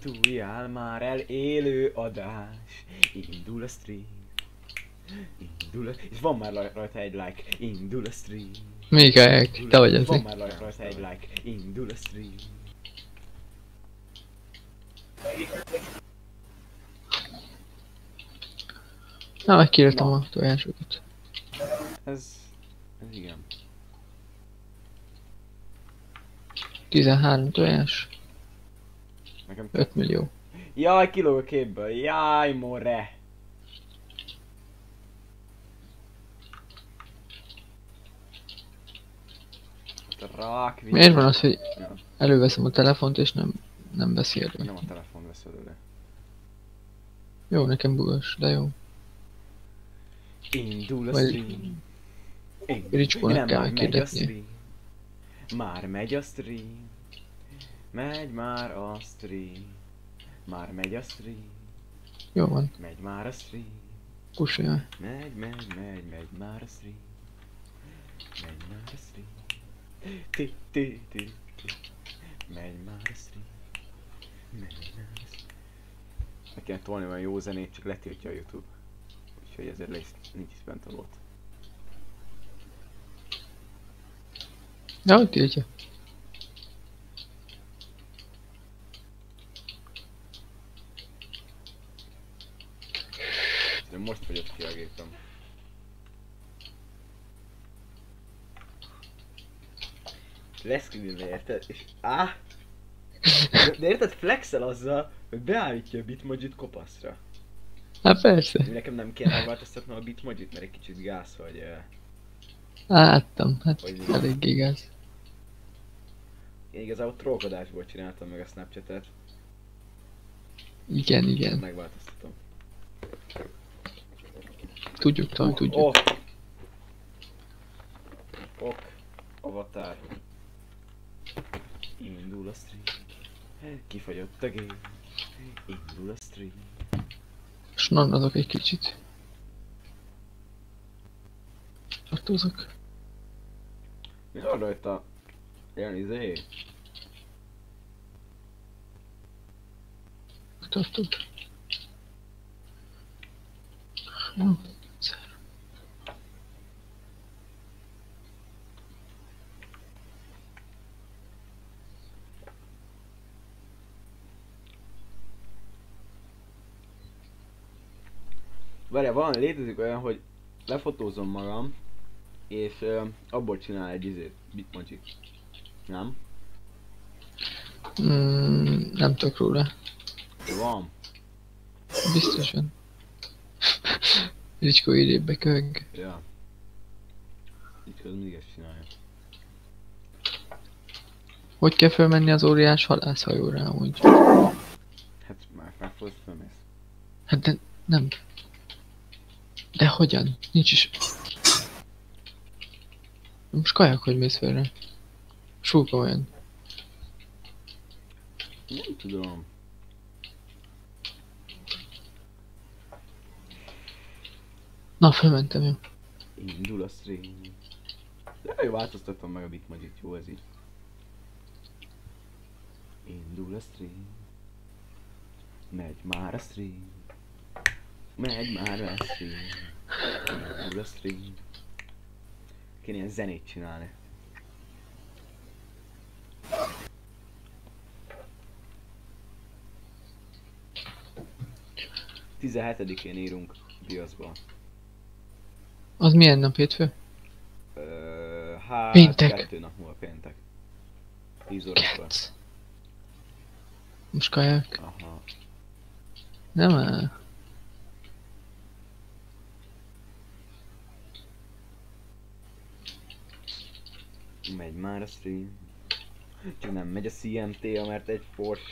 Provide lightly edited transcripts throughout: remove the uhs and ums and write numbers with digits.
Induljál már el, élő adás. Indul a stream. És van már rajta egy like. Indul a stream. Mikael, te vagy Van ezek. már rajta egy like. Indul a stream. Na, megkértem a tojásokat. Ez igen. 13 tojás, Nekem 5 millió. Jaj, kilóg a képből. Jaj, more. Rák, Miért van az, hogy Ja, előveszem a telefont és nem beszél? nem a telefon vesz előle. Jó, nekem bugos, de jó. Indul a Vagy- stream. Ricskónak Nem, kell már megy a megkérdetni. stream. Már megy a stream. Megy már a stream. Már megy a stream. Jó van, Megy már a stream. pusolja. Megy már a stream. Megy már a stream. Ti. Megy már a stream. Megy már a stream. Meg kéne tolni olyan jó zenét, csak letiltja a YouTube. Úgyhogy ezért nincs is bent a volt. De hogy tiltja? De most fogyott ki a gépem. Leszkidülve, érted? És de érted, flexel azzal, hogy beállítja a bitmojit kopaszra. Hát persze. Nekem nem kéne megváltoztatnom a bitmojit, mert egy kicsit gáz, hogy... Láttam, hát Hogy mi? elég gáz. Én igazából trollkodásból csináltam meg a Snapchatet. Igen. Megváltoztatom. Tudjuk, tudjuk. Ok. Avatar. Indul a stream. Kifagyott a gép. Indul a stream. Snannazok egy kicsit. Tartózok. Mi van rajta? Ilyen izé? Tartok. Jó. Várjál, létezik olyan, hogy lefotózom magam, és abból csinál egy izét, bitmojit. Nem? Nem tudok róla. De van. Biztosan. Ricskó idébe köhög. Ja. Így közben mindig ezt csinálja. Hogy kell fölmenni az óriás halászhajóra amúgy? Hát már megfogsz, fölmész. Hát de nem. De hogyan? Nincs is. Most kajak, hogy mész fölre. Súka olyan. Nem tudom. Na, fölmentem, jó. Indul a stream. De jó, változtatom meg a bitmojit, jó ez így. Indul a stream. Megy már a stream. Megy már a stream. Indul a stream. Kéne ilyen zenét csinálni. Tizenhetedikén írunk Diaszba. Az milyen nap, hétfő? Hát Péntek. 2 nap múlva péntek. 10 órakor. Most kajak? Aha. Nem áll. Megy már a stream. Csak nem megy a CMT-a, mert egy Porsche.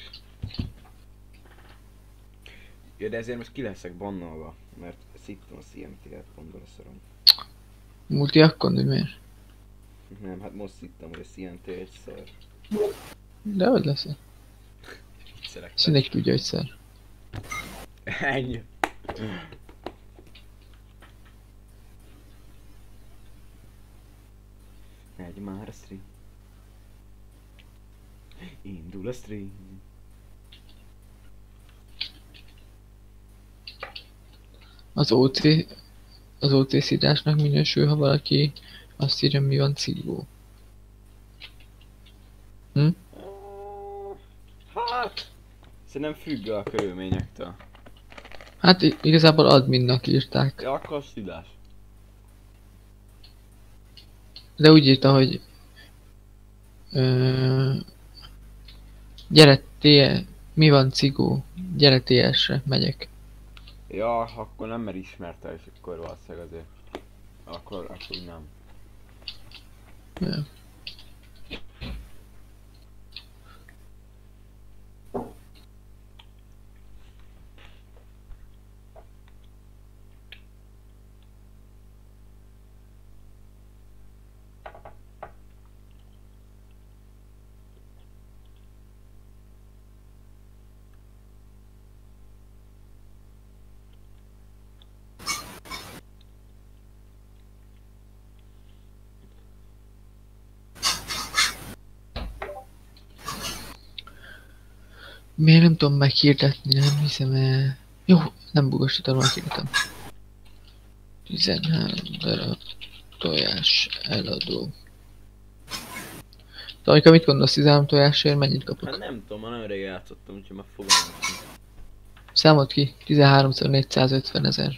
Ja, de ezért most ki leszek bannolva, mert szittem a CMT-et, pont beleszarom. Multi akkor, hogy miért? Nem, hát most szittem, hogy a CMT egy szar. De hogy lesz? Viccelek. Ezt mindenki tudja egyszer. Ennyi. Megy már a stream. Indul a stream. Az OC, az OC szidásnak minősül, ha valaki azt írja, mi van cigó. Hm? Hát... Szerintem függ a körülményektől. Hát igazából adminnak írták. Ja, akkor szidás. De úgy írta, hogy... Ö, gyere mi van cigó? Gyere TS-re, megyek. Ja, akkor nem, mert ismerte, és akkor valószínűleg azért. Akkor nem. Ja. Miért nem tudom meghirdetni, nem hiszem el. Jó, nem bugosítom, meghirdetem. 13 darab tojás eladó. Tomika, mit gondolsz 13 tojásért, mennyit kapok? Hát nem tudom, már nagyon régen játszottam, úgyhogy már fogalmam sincs. Számolt ki, 13-szor 450 000.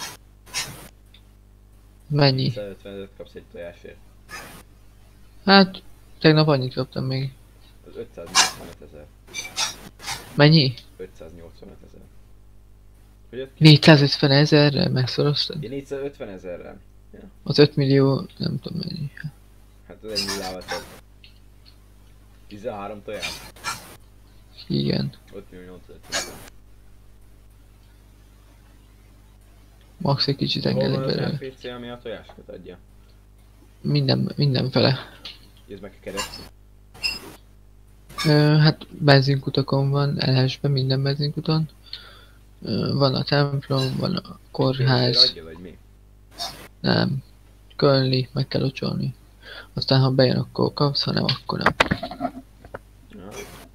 Mennyi? 155 kapsz egy tojásért. Hát, tegnap annyit kaptam még. Az 585 000. Mennyi? 585 000. Hogy jött ki? 450 000-re megszoroztad? Ja, 450 000-re. Az 5 millió, nem tudom mennyi. Hát az egy nullával több. 13 tojás. Igen. 5 millió 800 000. Max egy kicsit Hol engedek van az belőle. NPC, ami a tojásokat adja? Mindenfele. Ez meg kell keresni. Hát benzinkutakon van, LS-ben minden benzinkuton. Van a templom, van a Pénzért kórház. adja, vagy mi? Nem. Kölni, meg kell locsolni. Aztán ha bejön, akkor kapsz, ha nem, akkor nem. Ja.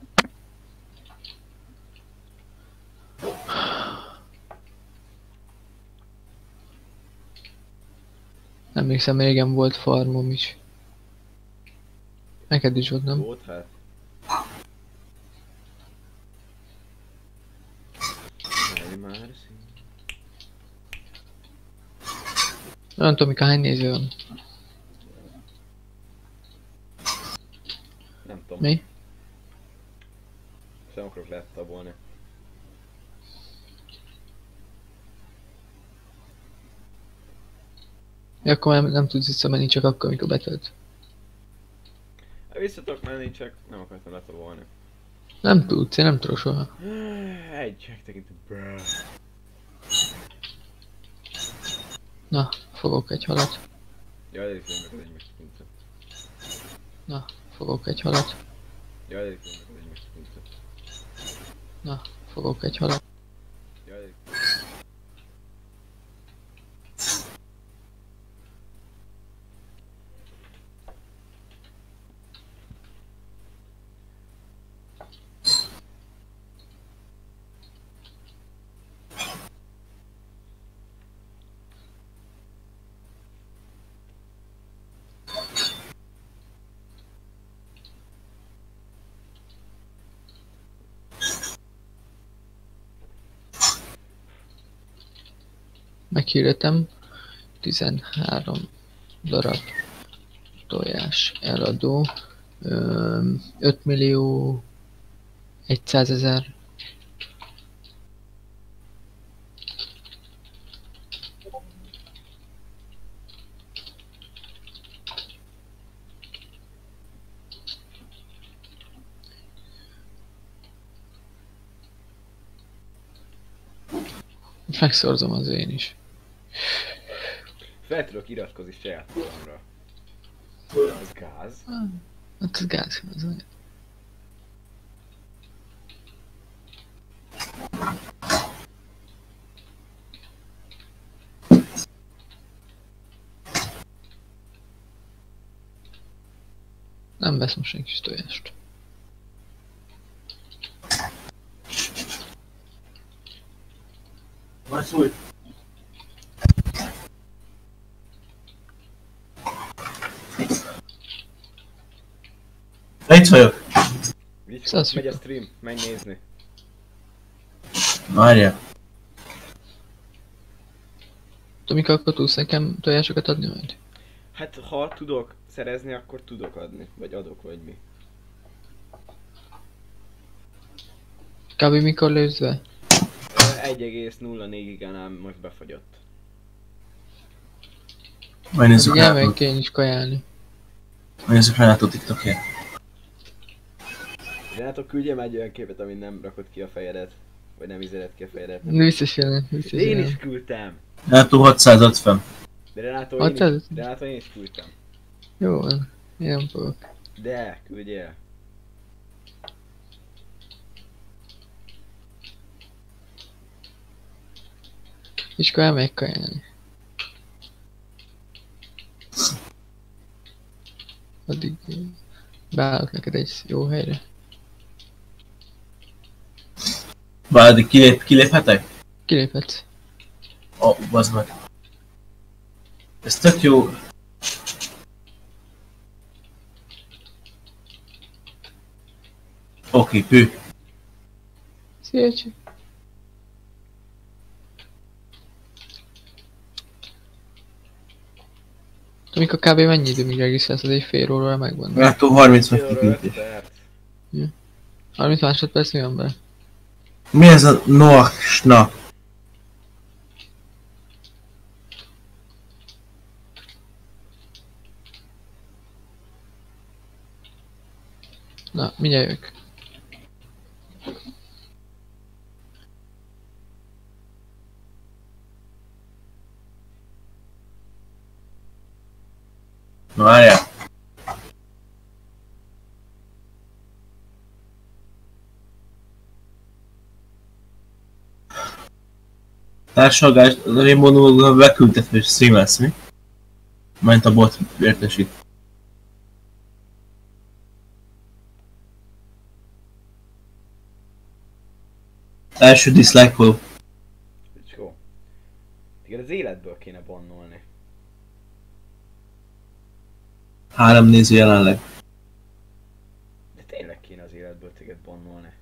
Emlékszem, régen volt farmom is. Neked is volt, nem? Volt hát. Menj már szín. Nem tudom, hány néző van. Nem tudom. Mi? Sem akarok lettabolni. Ja, akkor nem tudsz visszamenni, csak akkor, amikor betölt. Hát vissza tudok menni, csak nem akartam letabolni. Nem tudsz, én nem tudok soha. Egy, megtekintem. Brrr. Na, fogok egy halat. Jaj, elég meg egy megtekintem. Na, fogok egy halat. Jaj, elég meg egy megtekintem. Na, fogok egy halat. Jaj, elég. Meghirdetem. 13 darab tojás eladó. 5 millió 100 000. Megszorzom az én is. Fel tudok iratkozni saját magamra. Az gáz. Hát ez gáz. Az olyan. Nem vesz most senki tojást. vagyok. Vicskó, Szasz, megy a Vika. stream, menj nézni. Várjál. Tomika, akkor tudsz nekem tojásokat adni majd? Hát ha tudok szerezni, akkor tudok adni. Vagy adok, vagy mi. Kb. Mikor lősz be? 1,04 gigánál most befagyott. Majd nézzük Addig elmegyek Renátot. én is kajálni. Majd nézzük Renátot TikTokért. Renátok, küldjem egy olyan képet, amit nem rakod ki a fejedet. Vagy nem izéled ki a fejedet. Biztos jelen, biztos Én jelen. is küldtem! Renátó 650. De Renátó, 600? Renátó, én is küldtem. Jó van. Én nem fogok. De, küldjél. És akkor elmegyek kajálni. Addig beállok neked egy jó helyre. Várj, kiléphetek? Kiléphetsz. Ó, bazd meg. Ez tök jó. Oké, pű. Szia, Csi. Tomika, kb. Mennyi idő, míg regisztrálsz, az egy fél órára megvan? Renátó 30 meg 5 kikültés. perc. 30 másodperc mi van be? Mi ez a Noachsnak? Na, mindjárt jövök. Na várjál. Társalgás, én mondom, hogy beküldted, hogy streamelsz, mi? Majd a bot értesít. Első dislike follow. Vicskó. Téged az életből kéne bannolni. 3 néző jelenleg. De tényleg kéne az életből téged bannolni.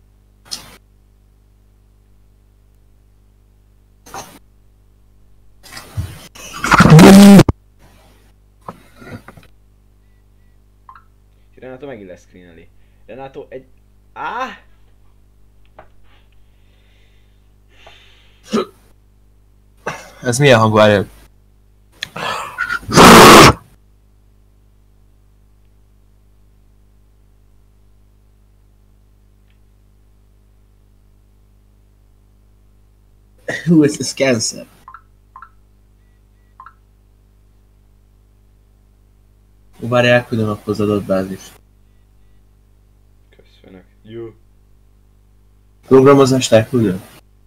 Renato megint leszcreeneli. Renato egy... Áh! Ez milyen hang, várjál? Hú, ez cancer. Várj, elküldöm akkor az adatbázist. Köszönök. Jó. Programozást elküldöm?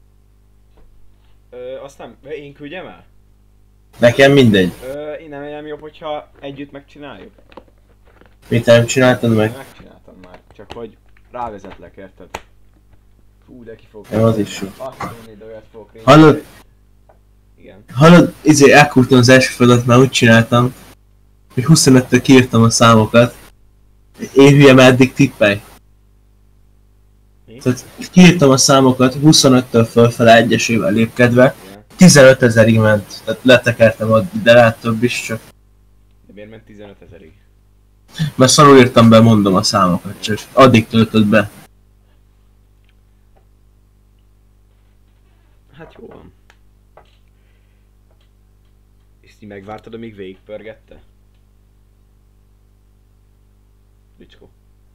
Azt nem... Én küldjem el? Nekem mindegy. Én nem jobb, hogyha együtt megcsináljuk. Mit nem csináltad meg? Megcsináltam már, csak hogy rávezetlek, érted? Hú, de ki fog... Nem, az is jó. Azt mondni, de olyat fogok rá. Hallod? Igen. Hallod, elküldtem az első feladat, már úgy csináltam, hogy 25-től kiírtam a számokat. Én hülye, már eddig tippelj. Mi? Tehát kiírtam a számokat 25-től fölfele egyesével lépkedve. Igen. 15 000-ig ment, tehát letekertem addig, de rá több is csak. De miért ment 15 000-ig? Mert szarul írtam be, mondom a számokat, csak addig töltött be. Hát jó van. És ti megvártad, amíg végigpörgette? Bicskó.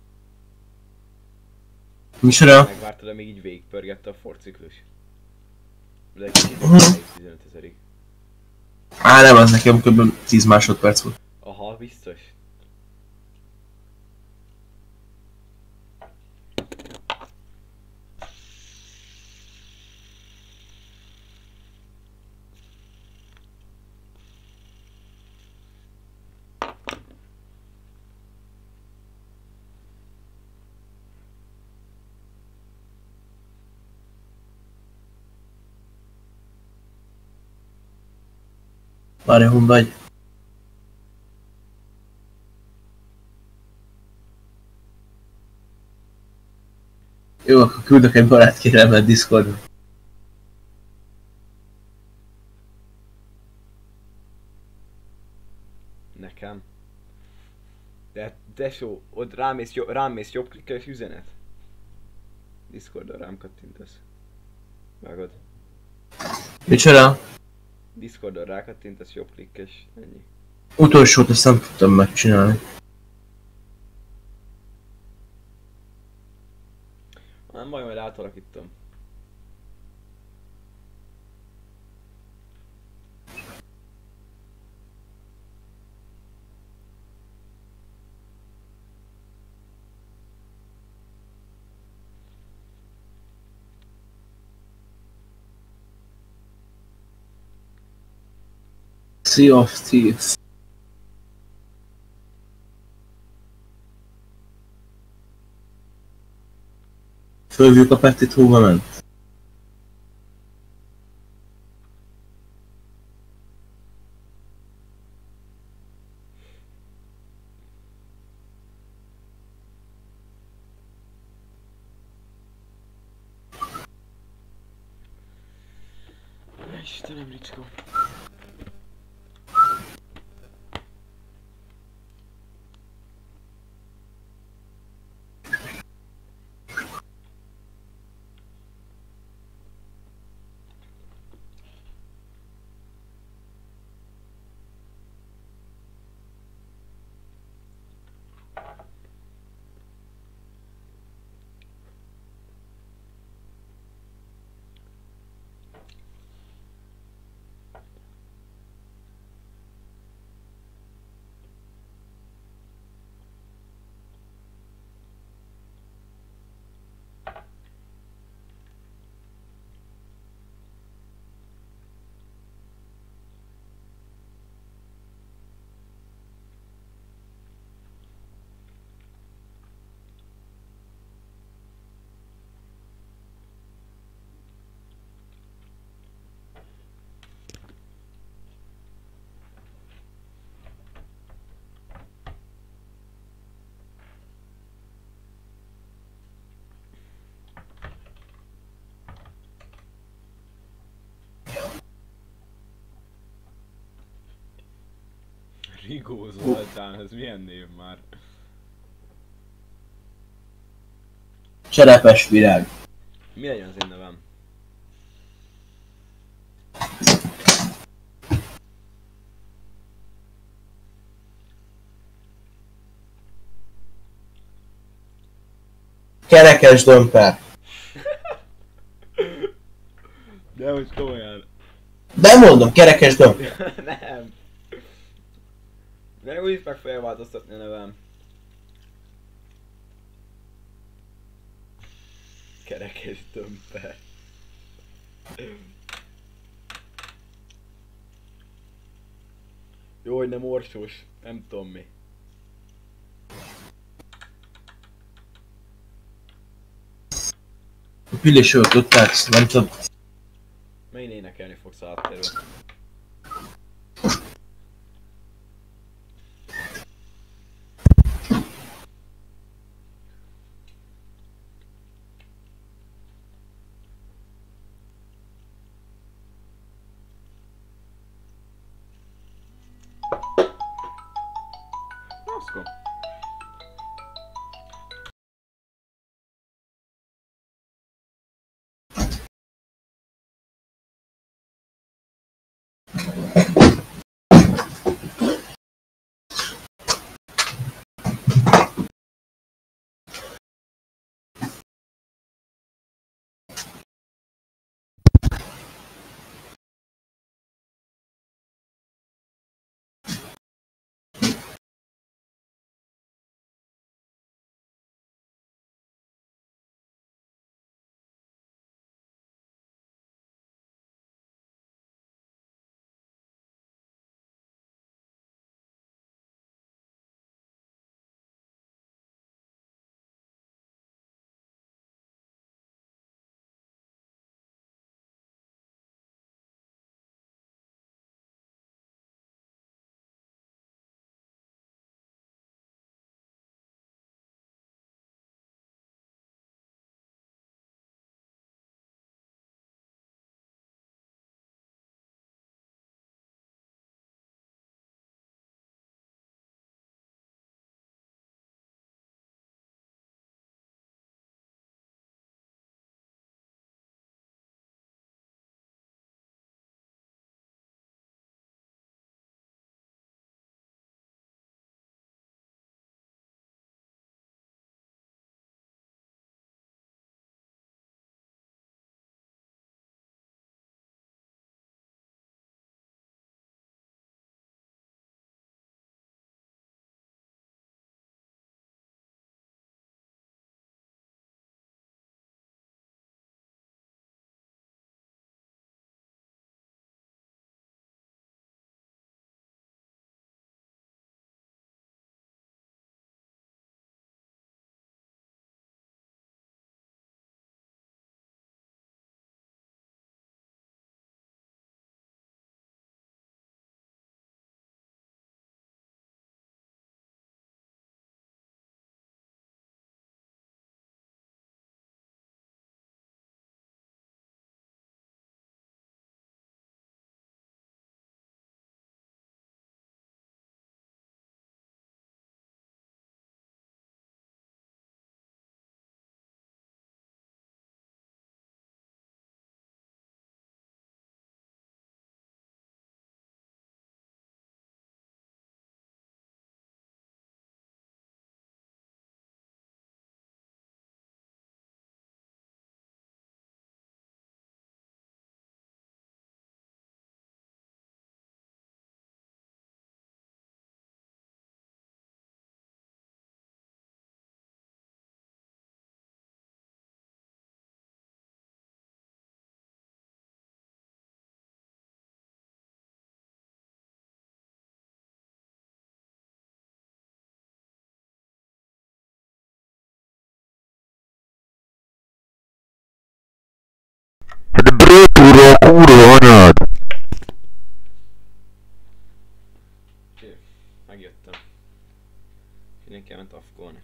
Micsoda? Megvártad, amíg így végigpörgette a forciklus? De egy kicsit 15 000-ig. Á, nem, az nekem kb. 10 másodperc volt. Aha, biztos. Várj, hon vagy? Jó, akkor küldök egy barátkérelmet Discordra. Nekem. De tesó, ott rám mész jobb klikkes üzenet. Discordon rám kattintasz. Vágod? Micsoda? Discordon rákattintasz jobb klikkes, ennyi. Utolsót azt nem tudtam megcsinálni. Nem baj, majd átalakítom. Sea of Thieves. Fölvjük a Petit hova ment? Istenem, Ricskó. Rigó Zoltán, ez milyen név már? Cserepes virág. Mi legyen az én nevem? Kerekes dömper. De hogy komolyan. De mondom, kerekes dömper. Nem. De úgyis meg fogja változtatni a nevem. Kerekes dömper. Jó, hogy nem orsós, nem tudom mi. A Pillisőt tudták, nem tudom. Megint énekelni fogsz áttérve. Maszkom. kurva anyád! Megjöttem. Mindenki elment afkolni.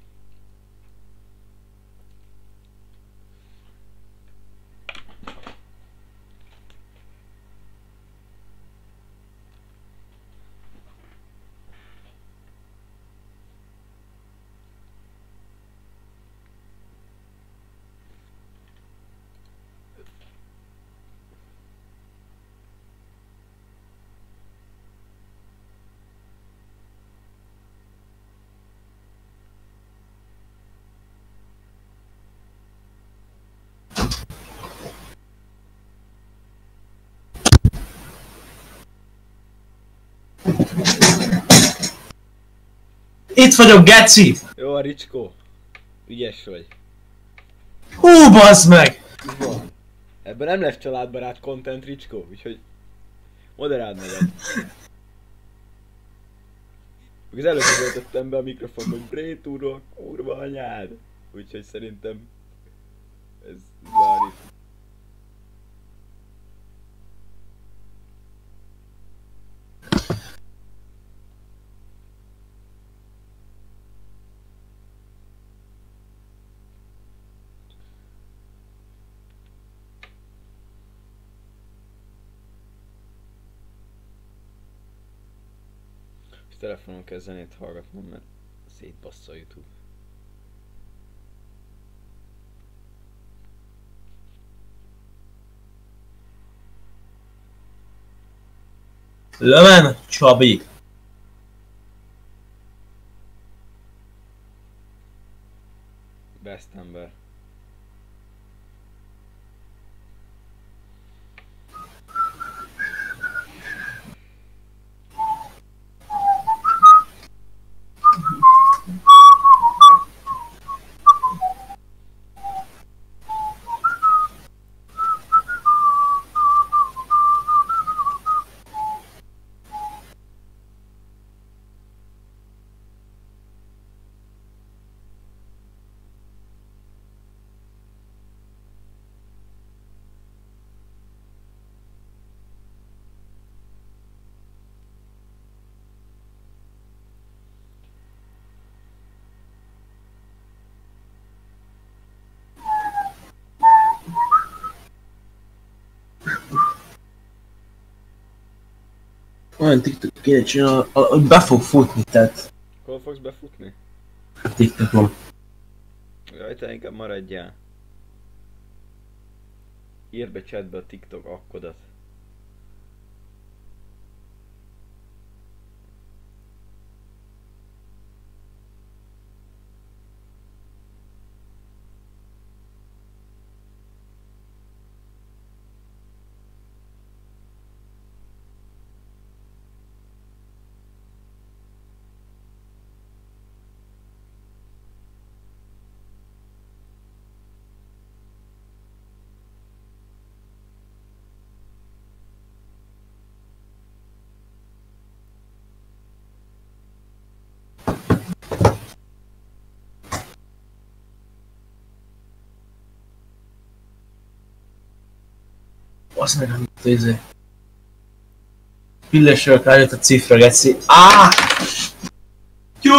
Itt vagyok, geci! Jó, a Ricskó. Ügyes vagy. Hú, bazd meg! Mi van? Ebben nem lesz családbarát content, Ricskó, úgyhogy moderáld magad. Az előbb töltöttem be a mikrofon, hogy Brétúrok, kurva anyád. Úgyhogy szerintem ez várj. Telefonon kell zenét hallgatnom, mert szétbassza a YouTube. Lömen, Csabi! Best ember. Olyan TikTok kéne csinálni, hogy be fog futni, tehát Hol fogsz befutni? a TikTokon. Jaj, te inkább maradjál. Írd be chatbe a TikTok akkodat. Azt meg nem izé. Pillesről rájött a cifra, geci. Áááá! Jó!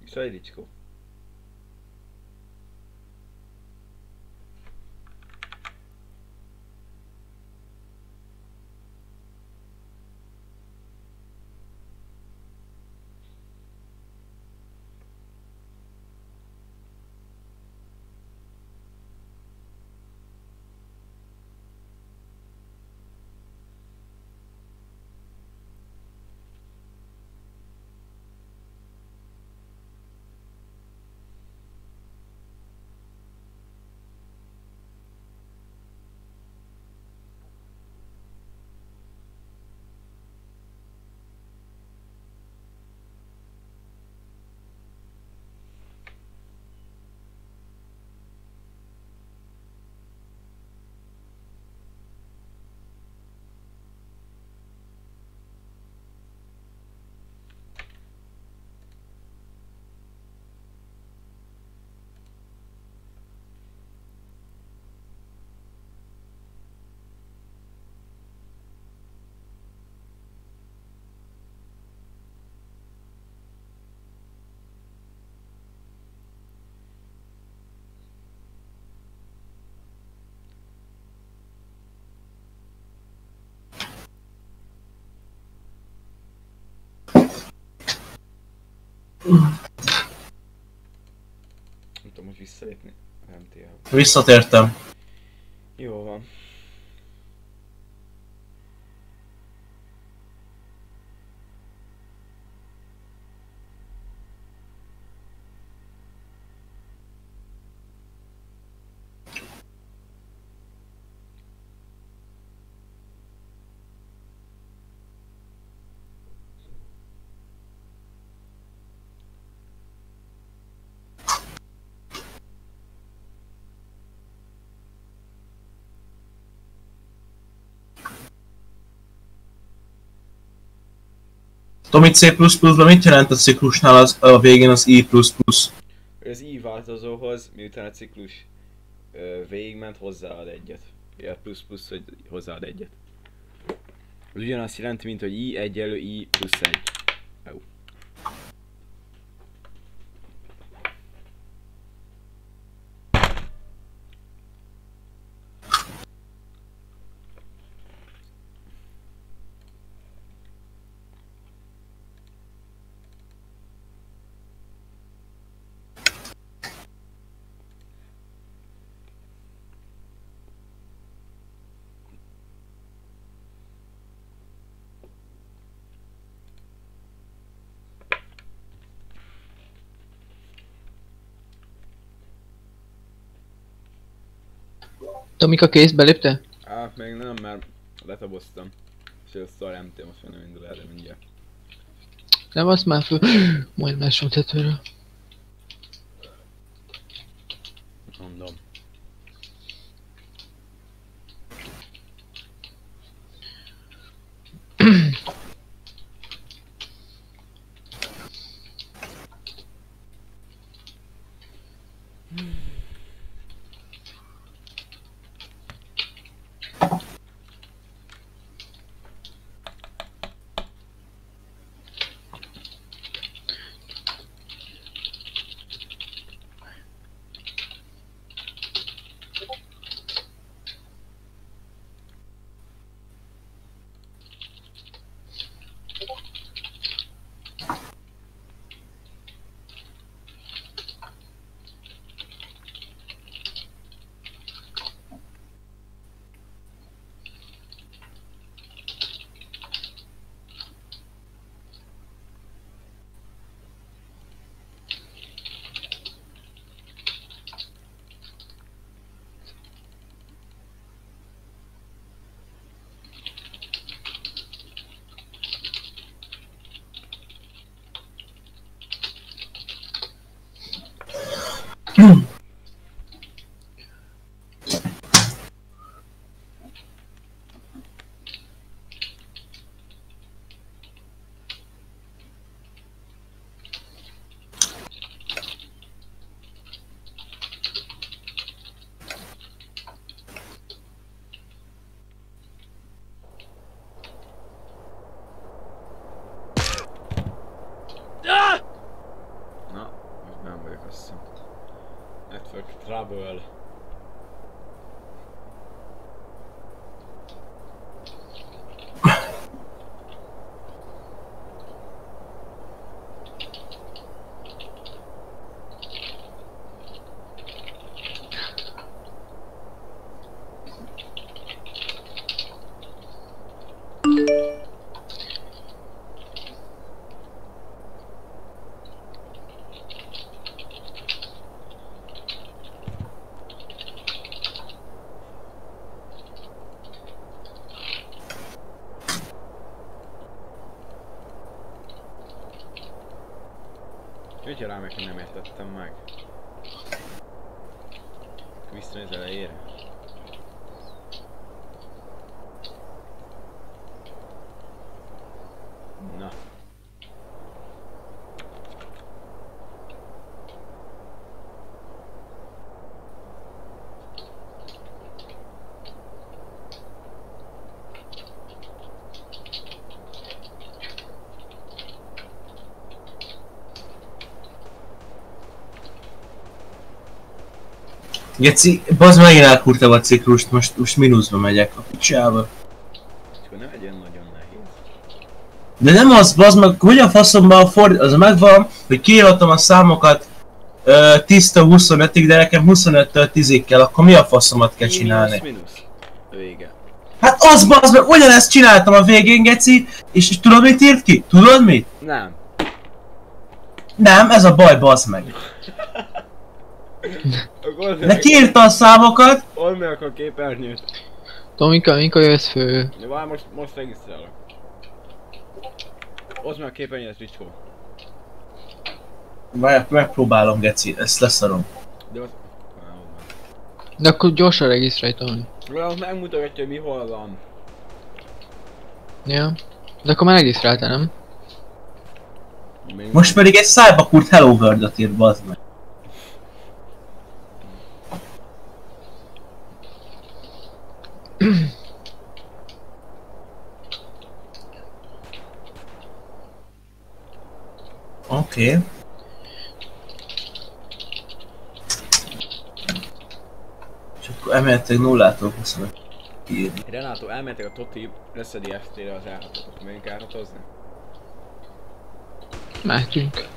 Sajlicskó. Nem tudom, hogy visszalépni. Nem tél. Visszatértem. Jó van. Tudom, itt C++-ban mit jelent a ciklusnál a végén az I++? Az i változóhoz, miután a ciklus végigment, hozzáad egyet. Ja, plusz, hogy hozzáad egyet. Az ugyanazt jelenti, mint hogy i egyenlő i plusz 1. Jó. Tomika kész, belépte? Még nem, mert letaboztam. És a Star MT most már nem indul el, de mindjárt. Nem, azt már föl... Majd másom tetőre. Mondom. Na, Trouble. Úgyhogy rám, hogy nem értettem meg. Visszanéz elejére. Na. Geci, bazd meg, én elkurtam a ciklust, most mínuszba megyek a picsába. Csak nem egy olyan nagyon nehéz. De nem az, bazd meg, hogy a faszomban a Ford, az megvan, hogy kiírtam a számokat 10-től 25-ig, de nekem 25-től 10-ig kell, akkor mi a faszomat kell csinálni? Mínusz. Vége. Hát az bazd meg, ugyanezt csináltam a végén, Geci, és tudod mit írt ki? Tudod mit? Nem. Nem, ez a baj, bazd meg. De kiírta a számokat. Old meg a képernyőt. Tomika, mikor jössz fő? Ja, várj, most regisztrálok. Oszd meg a képernyőt, Ricskó. Várj, megpróbálom, Geci, ezt leszarom. De az... De akkor gyorsan regisztrálj, Tomi. Valahogy megmutatja, hogy mi hol van. Ja. De akkor már regisztráltál, nem? Még Most pedig egy Cyberkurt Hello World-ot írt, bazd meg. Oké. És akkor emeltek 0-tól 25 írni. Renato, elmentek a Toti leszedi FT-re az elhatót, megyünk elhatozni? Mehetünk.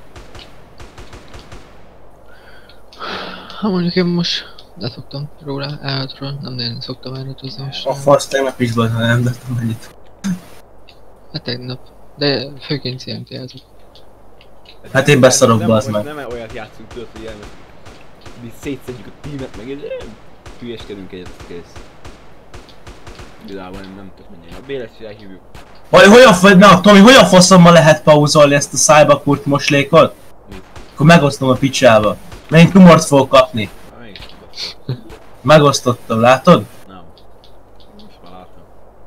Ha mondjuk én most leszoktam róla, elhatról, nem nagyon szoktam elhatozni most. A fasz tegnap is volt, ha nem tettem ennyit. Hát tegnap. De főként CMT azok. Hát én beszarok, bazd meg. meg. Nem olyat játszunk, tudod, hogy elmegy. Mi szétszedjük a tímet, meg és hülyeskedünk egyet, kész. Igazából nem tudok menni. A Bélet is elhívjuk. Tomi, hogyan faszommal lehet pauzolni ezt a Cyberkurt moslékot? Mit? Akkor megosztom a picsába. Mert én tumort fogok kapni. Na, én is tudok. Megosztottam, látod? Nem. Most már látom.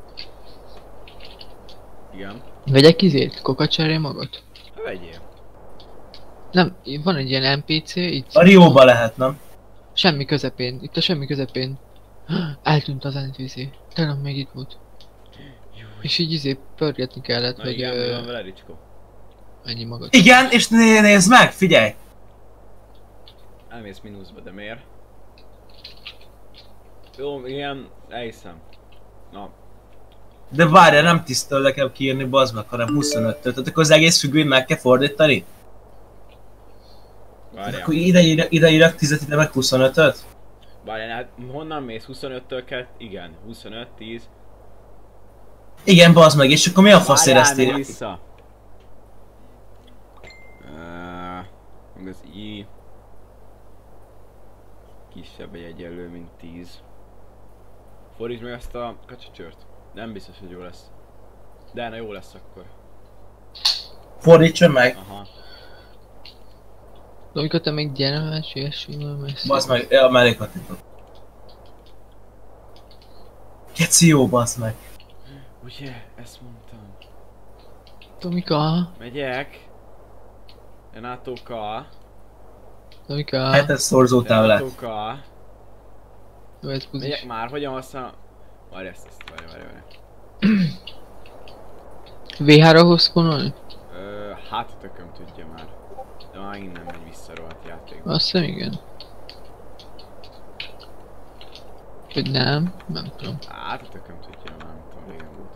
Igen. Vegyek izét? Kokacseré magot? Ha vegyél. Nem, van egy ilyen NPC, itt... A Rióba lehet, nem? Semmi közepén, itt a semmi közepén. Eltűnt az NPC. Tegnap még itt volt. És így izé pörgetni kellett, Na hogy igen, mi van vele, Ricskó? ennyi magat. Igen, és nézd meg, figyelj! Elmész mínuszba, de miért? Jó, igen, elhiszem. Na, De várja, nem tisztel nekem kiírni, bazd meg, hanem 25-től. Tehát akkor az egész függvényt meg kell fordítani? várjál. Akkor ide írok 10-et, ide meg 25-öt? Várjál, hát honnan mész? 25-től kell? Igen, 25, 10. Igen, bazd meg, és akkor mi a faszért ezt Várjál, írja? vissza. Meg az I... Kisebb vagy egyenlő, mint 10. Fordítsd meg ezt a kacsacsört. Nem biztos, hogy jó lesz. De na, jó lesz akkor. Fordítson meg! Aha. De amikor te még gyermes, ilyesmivel mész. Bazd meg, ja, mellé kattintott. Geci jó, bazd meg! Ugye, ezt mondtam. Tomika, Megyek. Renátóka. Tomika. Hát ez szorzótáv lett. Renátóka. Jó, ez buzis. Megyek már, hogyan használom? Várj ezt, várj. VR-ra hoz konolni? Hát a tököm tudja már. De már innen megy vissza rohadt játékba. Azt hiszem igen. Vagy nem? Nem tudom. Hát a tököm tudja, nem tudom, régen volt.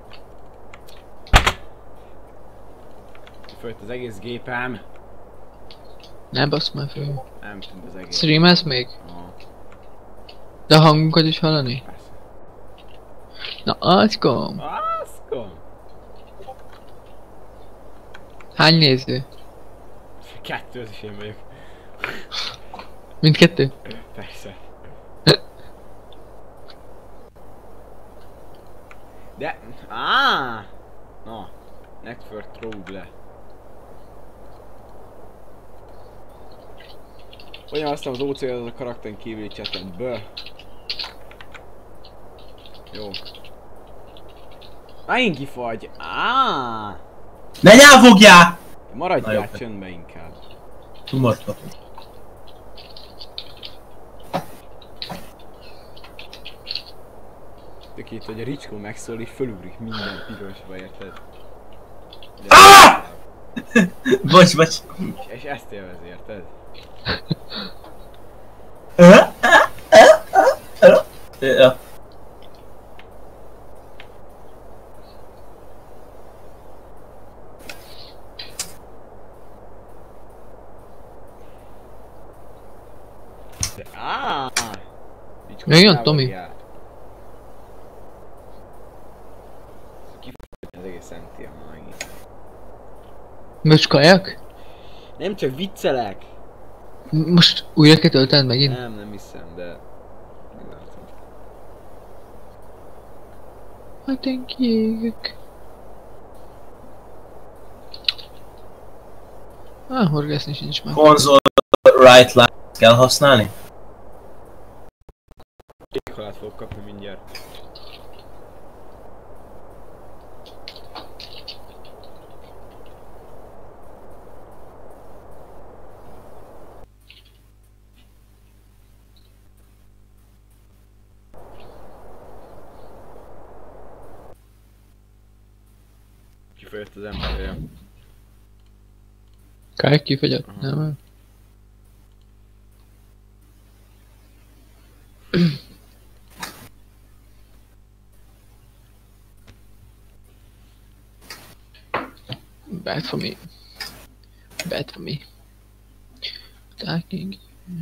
Följött az egész gépem. Ne basz már föl. Nem tűnt az egész. Streamelsz még? Aha, De a hangunkat is hallani? persze. Na, ackom! Aszkom! Hány néző? Kettő, az is én vagyok. Mindkettő? Persze. De... Na. Network trouble. Olyan aztán az OC az a karakteren kívüli chatedből. Jó. Megint kifagy. Ne nyelvogjál! Maradjál csöndbe inkább. Tumortva. Tök itt, hogy a Ricskó megszól, és fölugrik minden pirosba, érted? Bocs. És ezt élvezi, érted? Ja. De, Ricskó, Jöjjön, távolodjál. Tomi. Az egész MTM megint. Möcskajak? Nem csak viccelek! Most újra kell töltened megint? Nem hiszem, de... Meglátom. Hát én kiégek. Horgászni sincs már. Konzol right line kell használni? Kék halált fogok kapni mindjárt. Kifejött az emberje. Kály kifagyott? Aha. Nem? Bad for me. Bad for me. Attacking.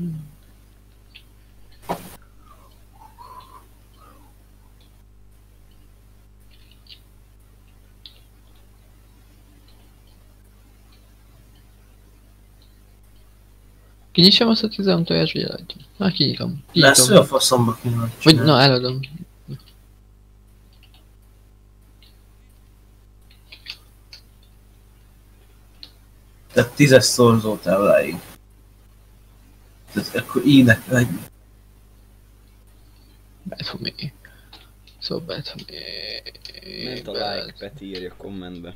Kinyissam azt a 13 tojás, vagy eladjam? Már kinyitom. Lesz ő a faszomba kéne. Vagy na, eladom. Tehát 10-es szorzót elváig. Tehát akkor ínek egy. Bad for me. So bad for me. Ment a like, Peti írja kommentbe.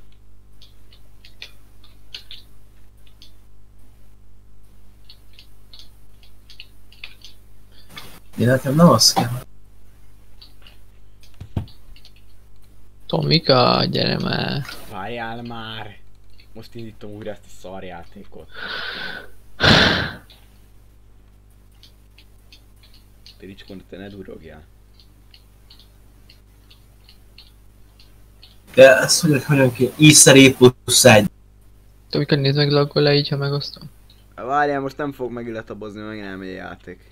Én nekem nem az kell. Tomika, gyere már. Várjál már! Most indítom újra ezt a szarjátékot. Te Ricskó, te ne durogjál. De ezt hogyan ki? Íszeré plusz egy. Tomika, nézd meg laggol le így, ha megosztom. Várjál, most nem fog megilletabozni, meg nem megy a játék.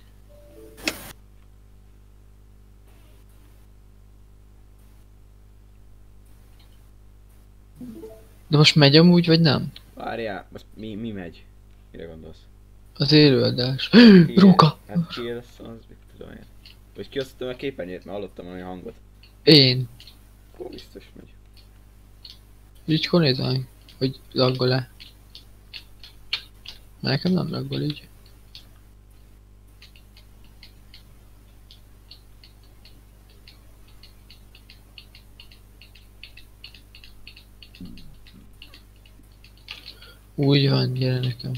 De most megy amúgy, vagy nem? Várjál, most mi megy? Mire gondolsz? Az élőadás. Ki- Róka! Hát ki lesz az, mit tudom én. Vagy kiosztottam a képernyőt, mert hallottam valami hangot. Én. Akkor biztos megy. Ricskó, nézd meg, hogy laggol le. Mert nekem nem laggol így. Úgy van, gyere nekem.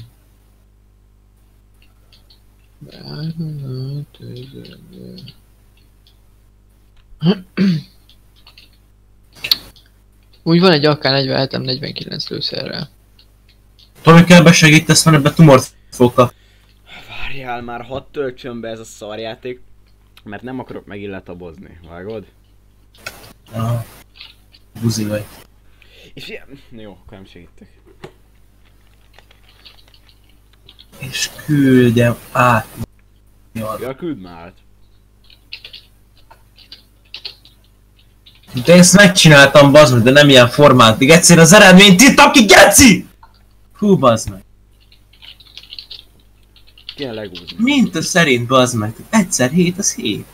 Úgy van egy AK-47-em 49 lőszerrel. Tomi kell besegítesz, mert ebbe tumort fog kapni. Várjál már, hadd töltsön be ez a szarjáték. Mert nem akarok megillatabozni, vágod? Aha. Buzi vagy. És ilyen... Jó, akkor nem segítek. És küldjem át. Ja, küld már át. De ezt megcsináltam, bazd meg, de nem ilyen formátig. Egyszerűen az eredményt írtam ki, geci! Hú, bazd meg. Kéne legúzni. Minta szerint, bazd meg. Egyszer hét, az hét.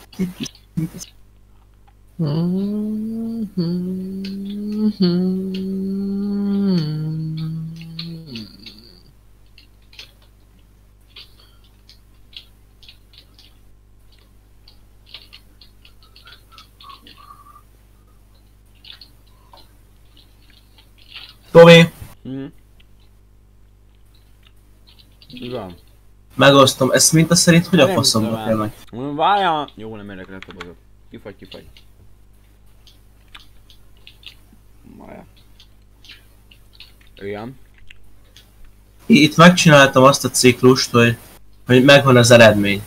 Tomi, Mi van? megosztom. Ezt minta szerint hogy a Nem faszomba tudom kell el. meg? Mondom, várjál! Jó, nem érek, letabozok. Kifagy. Várjál. Igen. Itt megcsináltam azt a ciklust, hogy megvan az eredmény.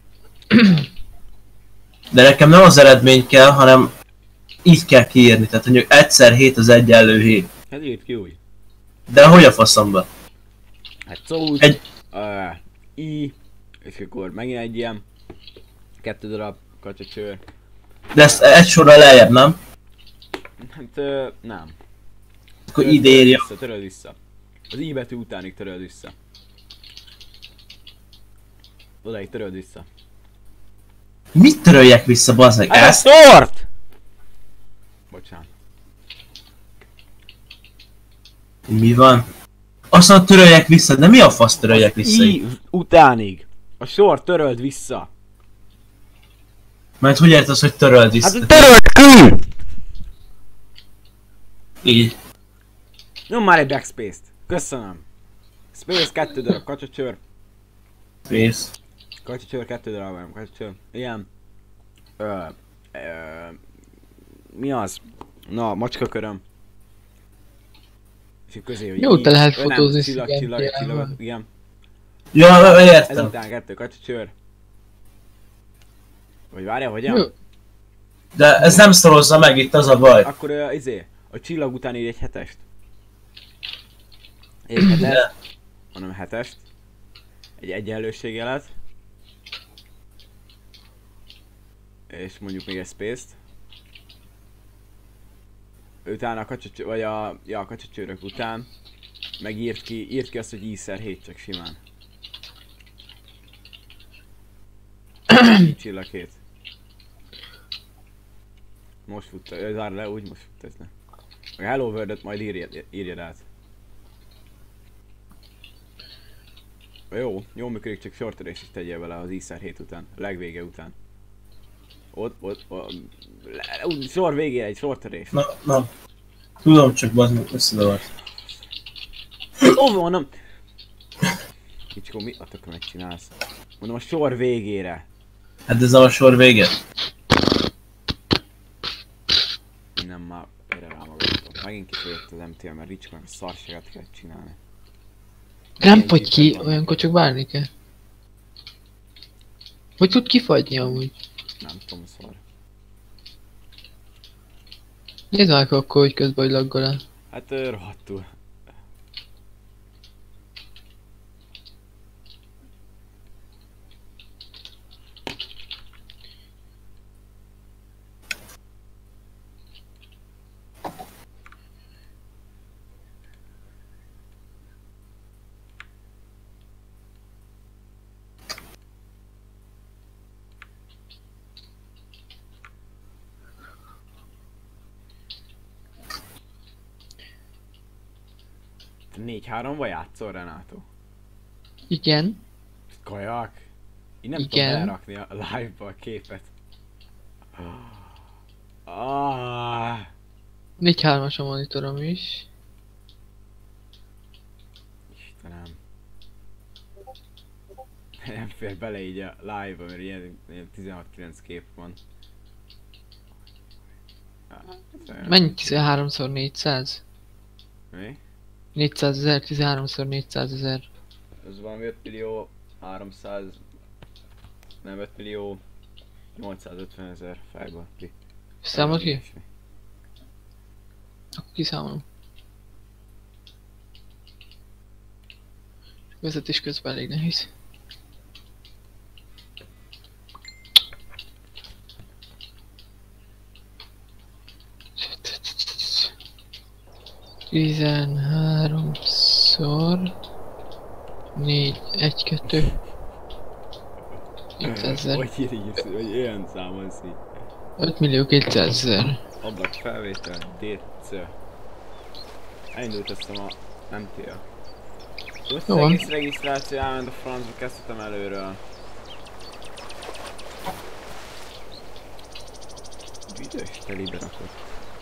De nekem nem az eredmény kell, hanem így kell kiírni. Tehát mondjuk egyszer 7 az egyenlő 7. Hát írd ki úgy. De hogy a faszomba? Hát szóval Egy- I, és akkor megint egy ilyen 2 darab kacsacsőr. De ezt egy sorra lejjebb, nem? Hát nem. Akkor ide írja. Töröld vissza. Az I betű utánig töröld vissza. Odaig töröld vissza. Mit töröljek vissza, bazd meg? Hát a Ezt? szort! Bocsánat. Mi van? Azt mondod, töröljek vissza, de mi a fasz töröljek vissza? I utánig. A sor töröld vissza. Mert hogy érted, hogy töröld vissza? Hát töröld ki! Így. Nyom már egy backspace-t. Köszönöm. Space 2 darab kacsacsőr. Fész. Kacsacsőr 2 darab, nem kacsacsőr. Ilyen. Mi az? Na, macskaköröm. És a közé, hogy Jó, te lehet nem, fotózni csillag, szigetjával. igen. Ja, értem. Ezután 2 kacsacsőr. Vagy várjál, hogy Jó. De ez nem szorozza meg, itt az a baj. Akkor a csillag után ír egy 7-est. Egy 7-est. De. Mondom 7-est. Egy egyenlőségjelet. És mondjuk még egy space-t. Utána a kacsacsőr, vagy a kacsacsőrök után meg írt ki azt, hogy I/7 csak simán. Csillag 7. Most futta, zár le, úgy most fut ez le. Meg Hello World-öt majd írjad át. Jó működik, csak sortörést is tegyél vele az I/7 után, a legvége után. Ott, sor végére egy sortörés. Na. Tudom, csak bazd meg összedavart. Ó, mondom! Kicsikó, mi a tökre megcsinálsz? Mondom, a sor végére. Hát ez a sor vége. Nem már erre rámagadtam. Megint kifejött az MTL, mert Ricskon a szarságát kell csinálni. Nem fogy ki, olyankor csak várni kell. Hogy tud kifagyni amúgy? Nem tudom, szar. Nézd már akkor, hogy közben hogy laggol el. Hát rohadtul. Te 4-3-ba játszol, Renato? Igen. Kajak? Én nem Igen. tudom elrakni a live-ba a képet. Ah, 4-3-as a monitorom is. Istenem. Nem fér bele így a live-ba, mert ilyen 16-9 kép van. Mennyi 13x400? Mi? 400 000, 13x400 000. Ez valami 5 millió 300... Nem 5 millió 850 000 fájba ki. Számolt ki? Ilyesmi. Akkor kiszámolom. Vezetés közben elég nehéz. Tizenháromszor 4, 1, 2 200 000. Hogy írsz, hogy olyan számolsz így. 5 millió 200 000. Ablak felvétel, DC. Elindult ezt a MTA. Most Jó az van. egész regisztráció elment a francba, kezdhetem előről. Büdös, telibe rakott.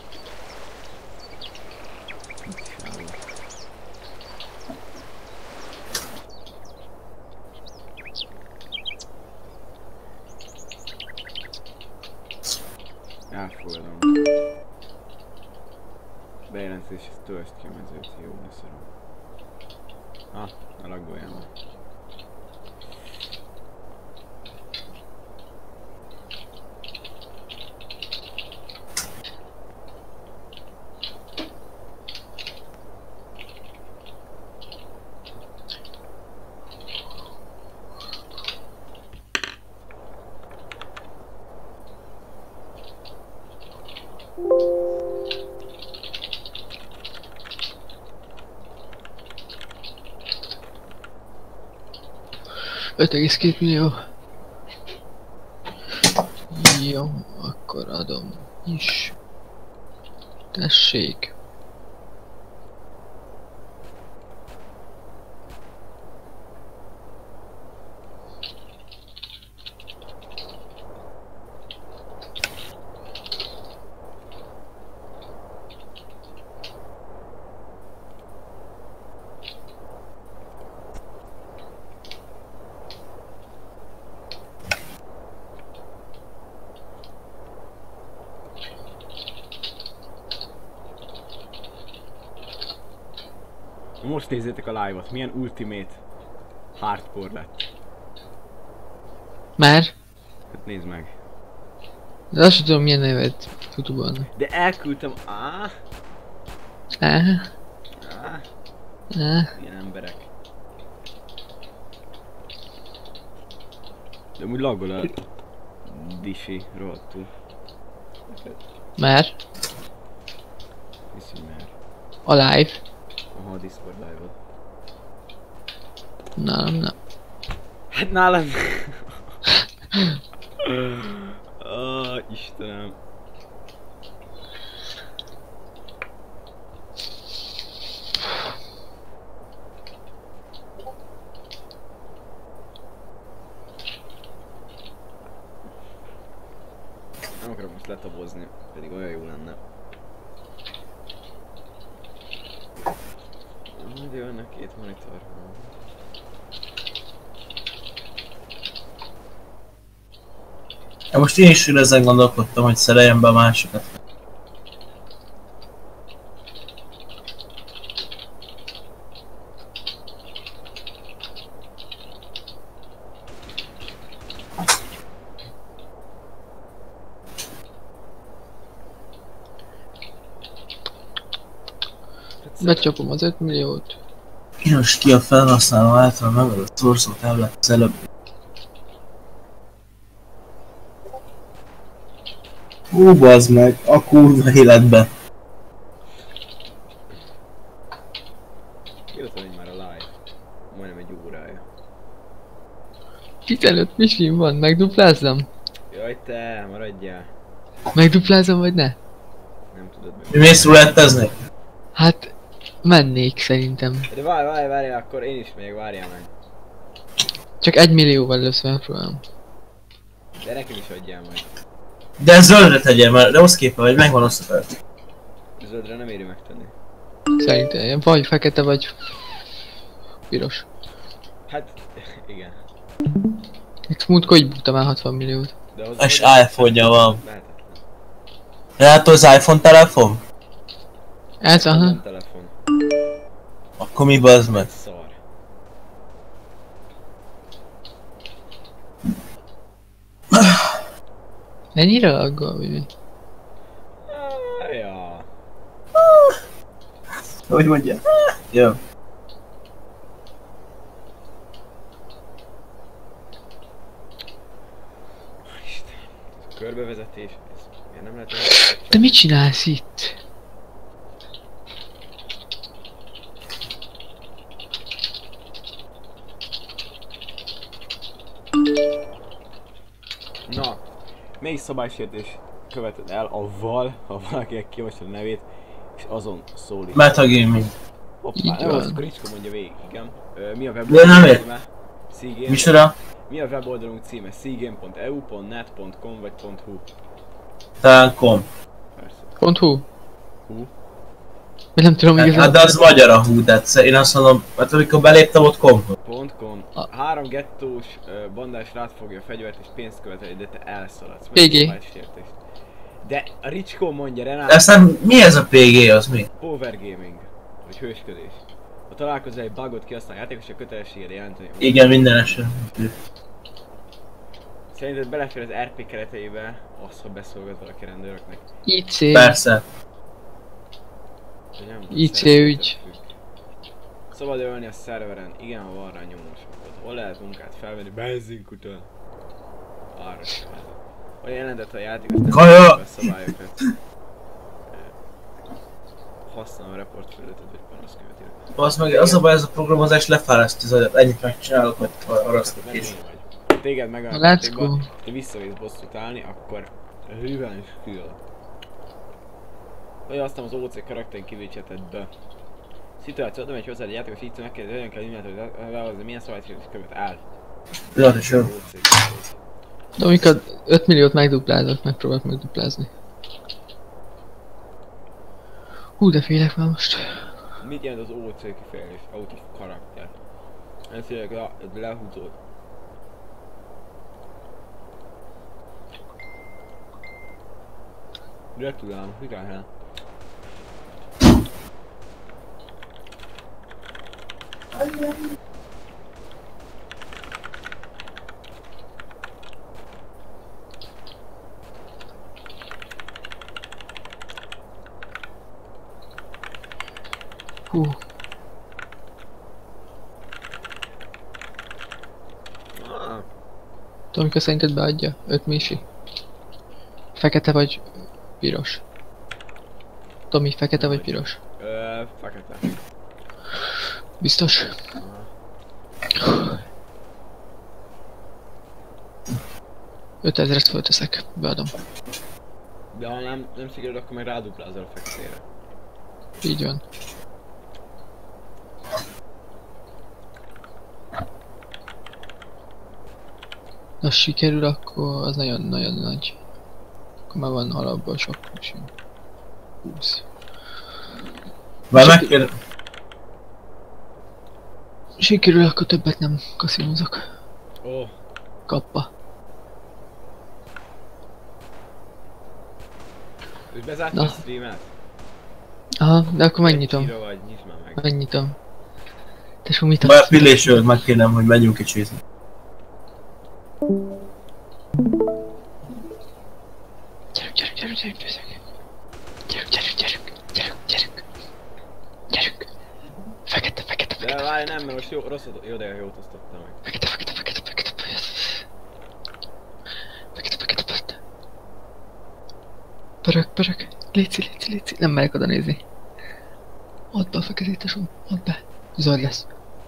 Mit csinálom? Elfogadom. Bejelentés, ezt töltsd ki a mezőt, jó, leszarom. A lagoljám. Öt egész 2 millió. Jó, akkor adom is. Tessék. Most nézzétek a live-ot, milyen ultimate hardcore lett. Már? Hát nézd meg. De azt sem tudom milyen nevet Youtube-on. De elküldtem, ilyen emberek. De amúgy laggol a disi rohadtul. Már? Hiszi már. A live? Aha, a Discord live-ot. Nálam nem. Hát nálam... Istenem. Nem akarom most letabozni, pedig olyan jó lenne. Majd jönnek két monitor. Ja, most én is ezen gondolkodtam, hogy szereljem be a másokat. Becsapom az 5 milliót. Írás ki a felhasználó által megadott szorzó táblát az előbb. Hú, bazd meg, a kurva életbe. Írtam, hogy már a live. Majdnem egy órája. 15 misim van, megduplázzam? Jaj te, maradjál. Megduplázom vagy ne? Nem tudod meg. Mi mész rulettezni? Hát mennék szerintem. De várjál, akkor én is még, várjál meg. Csak 1 millióval először megpróbálom. De nekem is adjál majd. De zöldre tegyél, mert rossz képe vagy, megvan azt a fel. Zöldre nem éri megtenni. Szerintem vagy fekete vagy piros. Hát, igen. Itt múltkor így buktam el 60 milliót. De az És vagy- iPhone-ja van. Lehetetlen. Látod az iPhone telefon? Ez aha. Nem telefon. Akkor mi bazd meg? Szar. Ennyire aggol, vagy mi? Ja. Hogy mondja? Jó. Isten, ez a körbevezetés, ez miért nem lehet Te mit csinálsz itt? Na, melyik szabálysértés követed el a val, ha valakinek kiolvasod a nevét, és azon szólít? Metagaming. Hoppá, Így nem van. az, akkor Ricska mondja végig, igen. Mi a De nem weboldalunk ért. címe? Seagame. Micsoda? Mi a weboldalunk címe? seagame.eu.net.com vagy .hu? Talán kom. Persze. .hu? Hu? Én nem tudom Hát igazán. de az magyar a hú, tehát én azt mondom, mert amikor beléptem ott kom. .com. A- 3 gettós bandás rád fogja a fegyvert és pénzt követeli, de te elszaladsz. PG. Szabálysértést. De a Ricskó mondja, Renát, Aztán mi ez a PG, az mi? Power Gaming. Vagy hősködés. Ha találkozol egy bugot kihasznál a játékos, a kötelességére jelenteni. Igen, minden esetben. Szerinted belefér az RP kereteibe az, ha beszolgat valaki rendőröknek? IC. Persze. Vagy nem? IC Szervezettől ügy. függ. Szabad ölni a szerveren, igen, ha van rá nyomós volt. Hol lehet munkát felvenni? Benzinkután. Arra sem ez. Olyan jelentett a játékos nem Kaja! tartja be a szabályokat. Használom a reportfelületet, vagy panaszkövet írok. Az meg az a baj, ez a programozás lefárasztja az agyat. Ennyit megcsinálok, hogy arasztok Nem is. én vagy. Ha téged megállnak Let's játékban, go. te visszavész bosszút állni, akkor revenge kill. Vagy aztán az OC karakterén kivicseted be. Szituáció, oda megy hozzá egy játékos, így megkérdezi, hogyan kell mindent, hogy lehozni, milyen szabálysértés követ áll. Pillanat, jó. OC. De amikor 5 milliót megduplázott, megpróbált megduplázni. Hú, de félek már most. Mit jelent az OC kifejezés? Out of character. Ez tényleg lehúzód. Gratulálom, higgyel. Hú, Tomika szerinted beadja? 5 misi? Fekete vagy piros? Tomi, fekete vagy piros? Fekete. Biztos? Aha. 5000-et fölteszek, beadom. De ha nem sikerül, akkor meg ráduplázol a feketére. Így van. Ha sikerül, akkor az nagyon-nagyon nagy. Akkor már van alapból sok misi. 20. Már megkérdem. Sikerül, akkor többet nem kaszinózok. Ó, Kappa. és bezártad Na. a streamet? Aha, de akkor megnyitom. Egy vagy, nyisd már meg. Megnyitom. Tesó, mit Már adsz? pillésről megkérdem, hogy menjünk kicsizni. Gyerünk, gyerünk, gyerünk, gyerünk, gyerünk. Gyerünk, gyerünk, gyerünk, gyerünk, gyerünk. Gyerünk. Fekete, fekete, De fekete. várj, nem, mert most jó, rosszat, jó, de jót osztottam meg. Fekete, fekete, fekete, fekete, fekete. Fekete, fekete, fekete. Pörög, pörög. Léci, léci, léci. Nem merek oda nézni. Add be a feketét, tesó. Add be. Zöld lesz.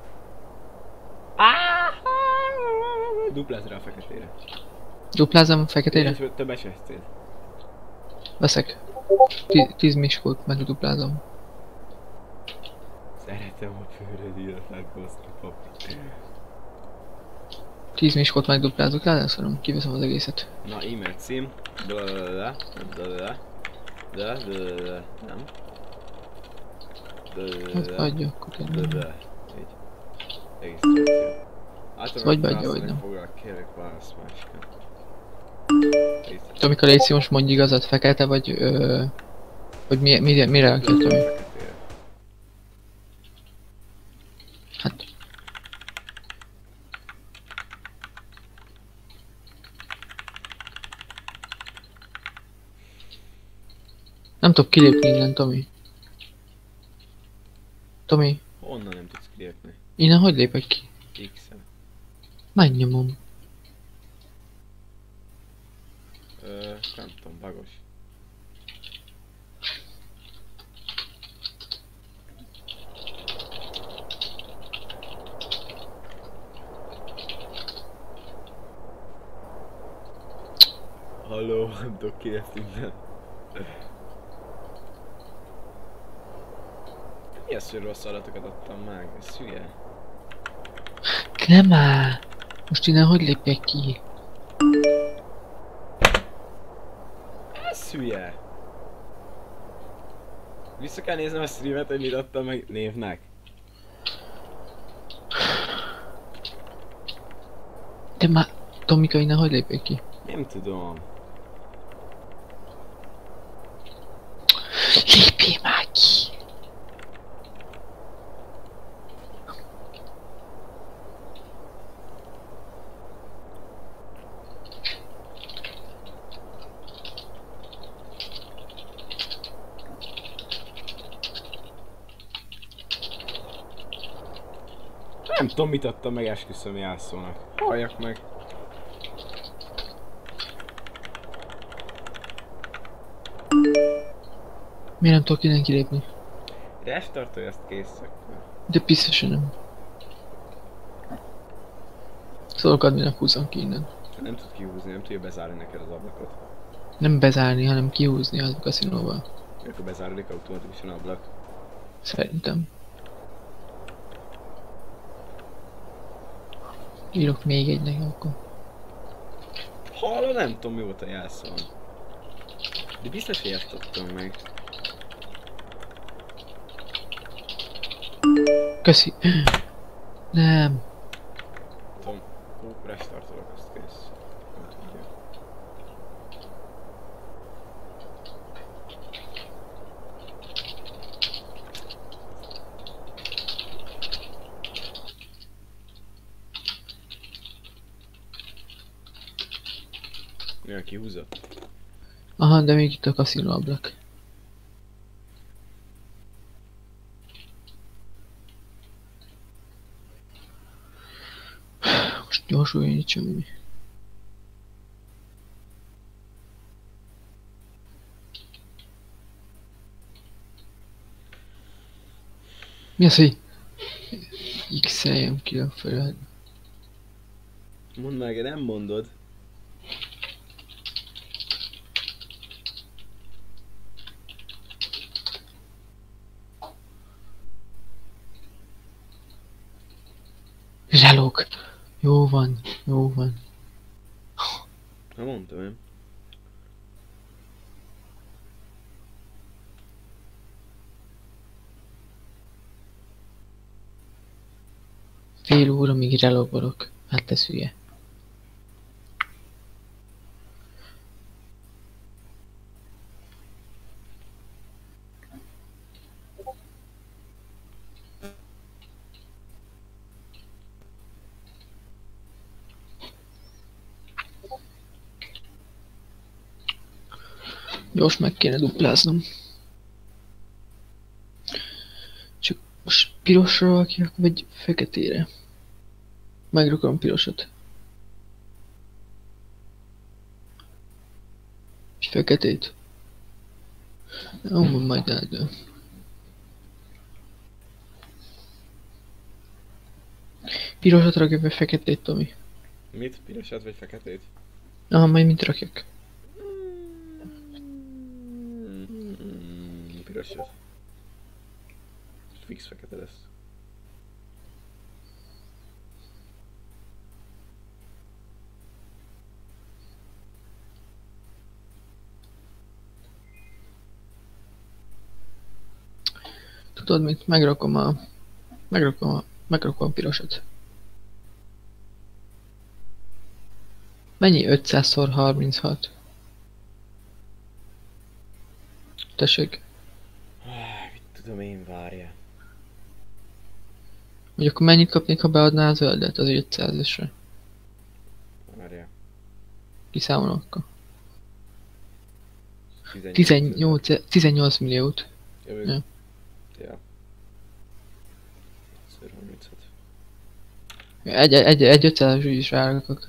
Duplázz rá a feketére. Duplázom a feketére? És több SSC-t. Veszek. 10 miskót meg duplázom. Szeretem a főröd illetlen kosztri papi. 10 miskót meg duplázok, ráadásul kiveszem az egészet. Na, e-mail cím. Blablabla. Blablabla. Blablabla. Nem. Hát adja, akkor tényleg. Blablabla. Így. Regisztráció. Általában Vagy beadja, választ vagy nem. Foglak, kérlek válasz másikat. Tomika, légy most mondj igazat, fekete vagy vagy mire rakja Tomi? Feketére. Hát... Nem tudok kilépni innen, Tomi. Tomi, Honnan nem tudsz kilépni? innen hogy lépek ki? X-en. Megnyomom. Nem tudom, bagos. Halló, nem tudok kilépni innen. Mi az, hogy rossz adatokat adtam meg? Ez hülye. Nem már! Most innen hogy lépjek ki? Ez hülye. Vissza kell néznem a streamet, hogy mit adtam meg névnek. De már... Tomika, innen hogy lépjek ki? Nem tudom. Lépjél már ki! Nem tudom, mit adtam meg, esküszöm jelszónak. Halljak meg. Miért nem tudok innen kilépni? Restartolj, azt kész akkor. De biztosan nem. Szólok adminak húzzam ki innen. Nem tud kihúzni, nem tudja bezárni neked az ablakot. Nem bezárni, hanem kihúzni az kaszinóval. Akkor bezárodik automatikusan ablak. Szerintem. Írok még egynek akkor. Halló, nem tudom mi volt a jelszón. De biztos, hogy ezt adtam meg. Köszi. Nem. Tudom. Restartolok, azt kész. Nem tudja. Mi a kihúzott? Aha, de még itt a kaszinó ablak. Most gyorsuljon itt semmi. Mi az, hogy X-eljem ki a feled? Mondd meg, nem mondod. Zsálók! Jó van, jó van. Na mondtam én. Fél óra még relogolok. Hát ez hülye. Gyors meg kéne dupláznom. Csak most pirosra rakjak, vagy feketére? Megrakom pirosat. És feketét. Jó, majd eldől. Pirosat rakjak, vagy feketét, Tomi? Mit? Pirosat vagy feketét? Aha, majd mit rakjak? Pirosat. Fix fekete lesz. Tudod mit? Megrakom a pirosat. Mennyi 500x36? Tessék. Mit tudom én, várja. Vagy akkor mennyit kapnék, ha beadná a zöldet az 500-esre? Várja. Kiszámolom akkor. 18 milliót. Jövő. Ja. Ja. 36. Egy 500-as is rárakok.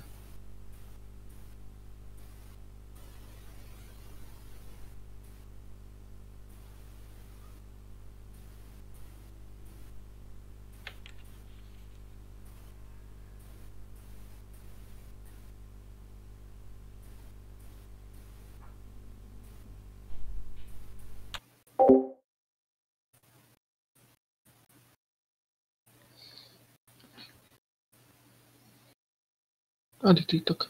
Addig TikTok.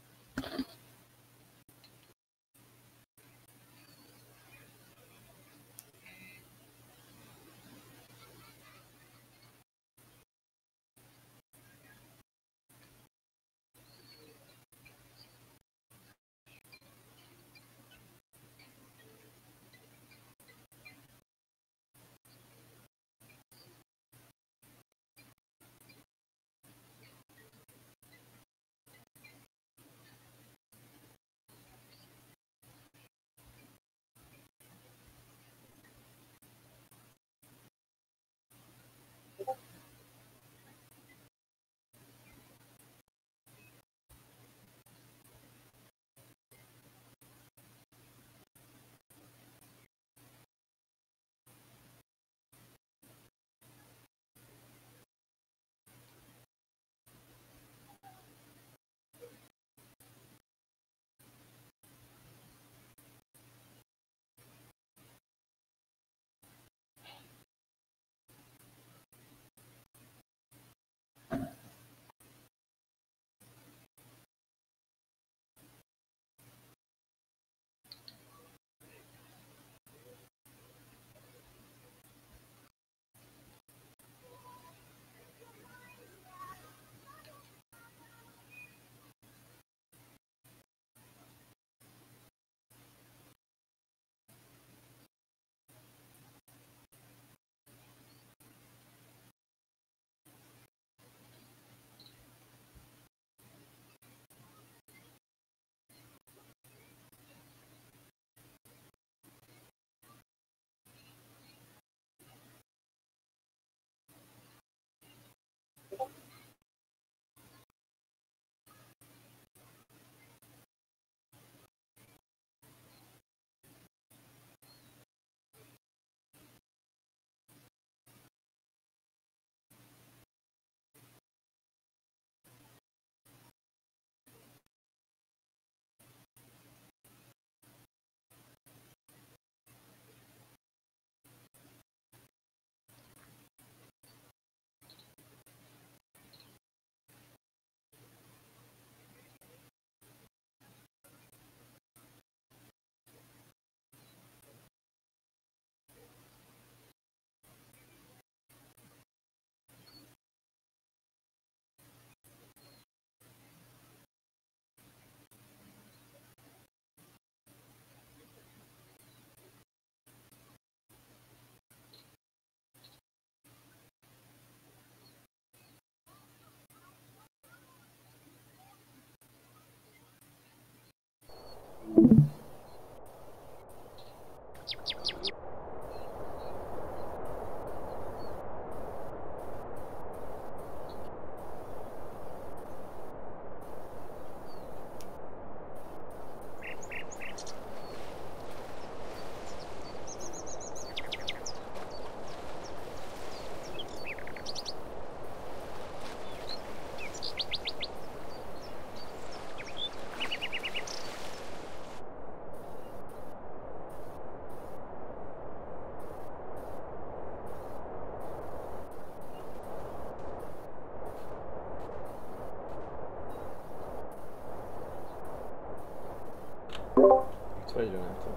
Itt vagy, Renáta?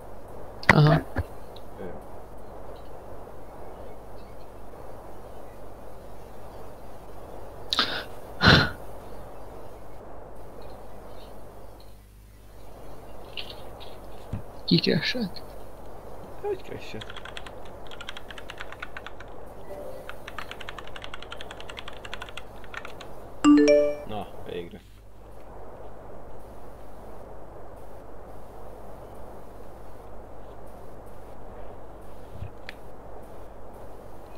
Aha. Jó. Kikeresett. Hogy keresett? Na, végre.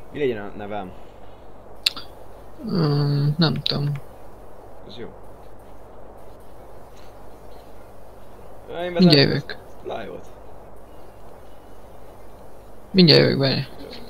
Mi legyen a nevem? Nem tudom. Ez jó. Én Mindjárt jövök. live-ot. Mindjárt jövök benne.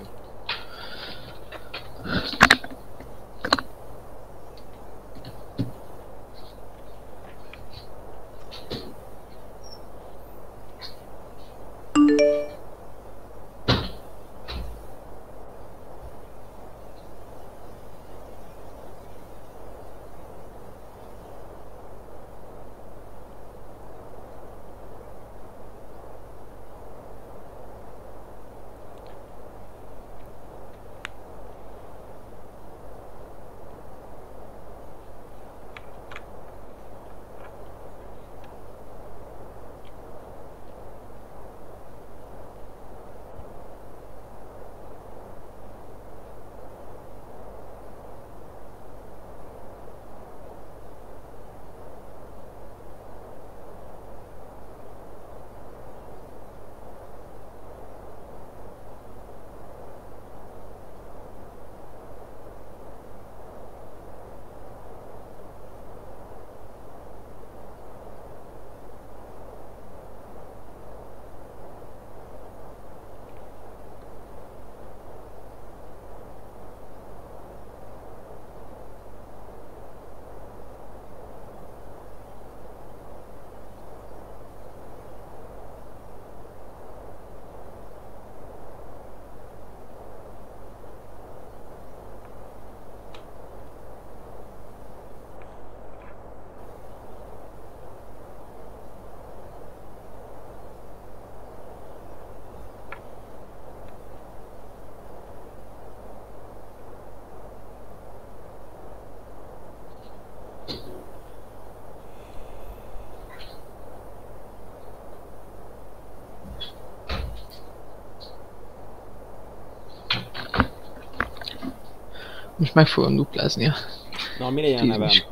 Most meg fogom duplázni a Na, mi legyen a 10 nevem? is.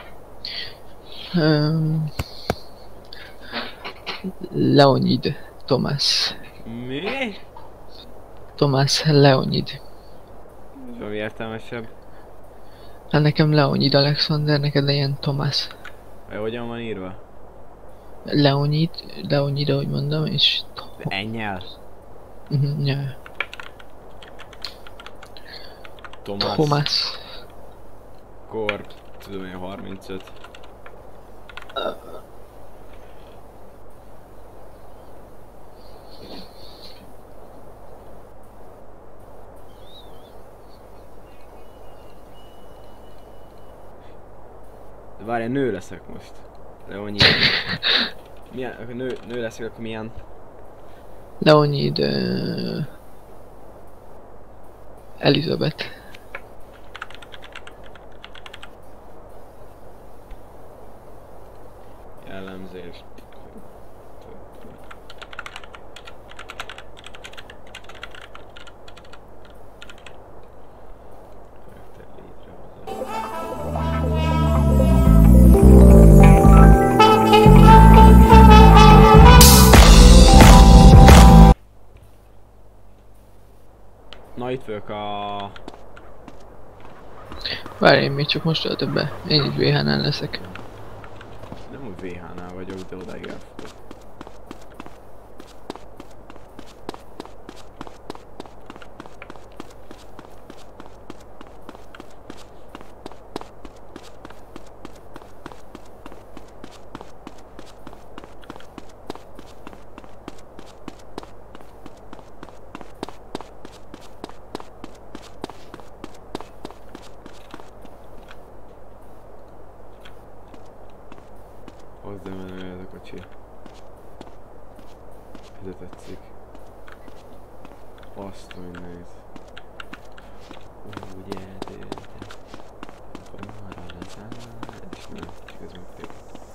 Leonid Tomás. Mi? Tomás Leonid. Ez valami értelmesebb. Hát nekem Leonid Alexander, neked legyen Tomás. Vagy hogyan van írva? Leonid, ahogy mondom, és... Ennyel? Ja. Tomás. Kor, tudom én, 35. De várj, nő leszek most. Leonid. Milyen, akkor nő leszek, akkor milyen? Leonid... Elizabeth. Jellemzés. Na itt vagyok a... Várj, én még csak most töltöm be. Én itt VH-nál leszek. Nem úgy VH-nál vagyok, de odáig elfogok. Hozd el menő ez a kocsi. Ez tetszik. Azt a mindenit. Ugye, de... Akkor marad az áll, és nem, csak ez megtérít.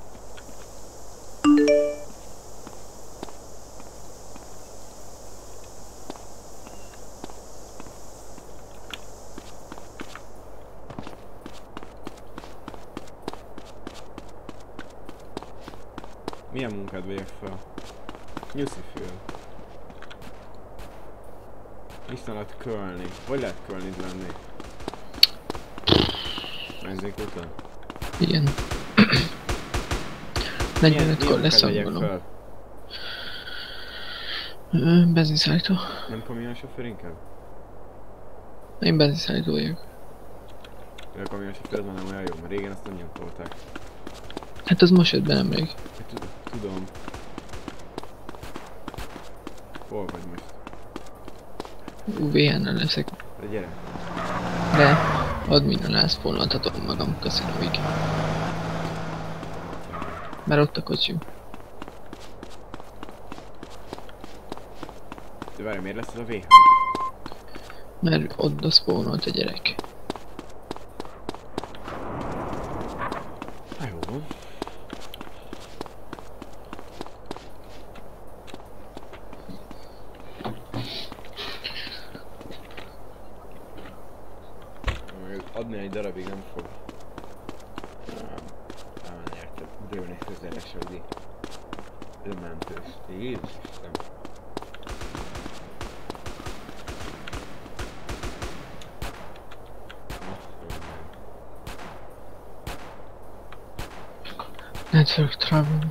Milyen munkád vegyek fel? Nyuszi föl. Isten lehet curlni. Hogy lehet curlni lenni? Benzinkúton? Igen. 45-kor lesz gondolom. Benzinszállító. Nem kamionsofőr inkább? Én benzinszállító vagyok. A kamionsofőr már nem olyan jó, mert régen azt annyian tolták. Hát az most jött be nemrég. Tudom. Hol vagy most? UVN-nel leszek. De gyere. De adminnal elszpónoltatom magam kaszinóig. Mert ott a kocsim. De várj, miért lesz ez a VH? Mert oda szpónolt a gyerek. Hát jó van. Adni egy darabig nem fog. Nyertem. De jó nehéz elesölni. Mentős. Jézus Isten. Network trouble.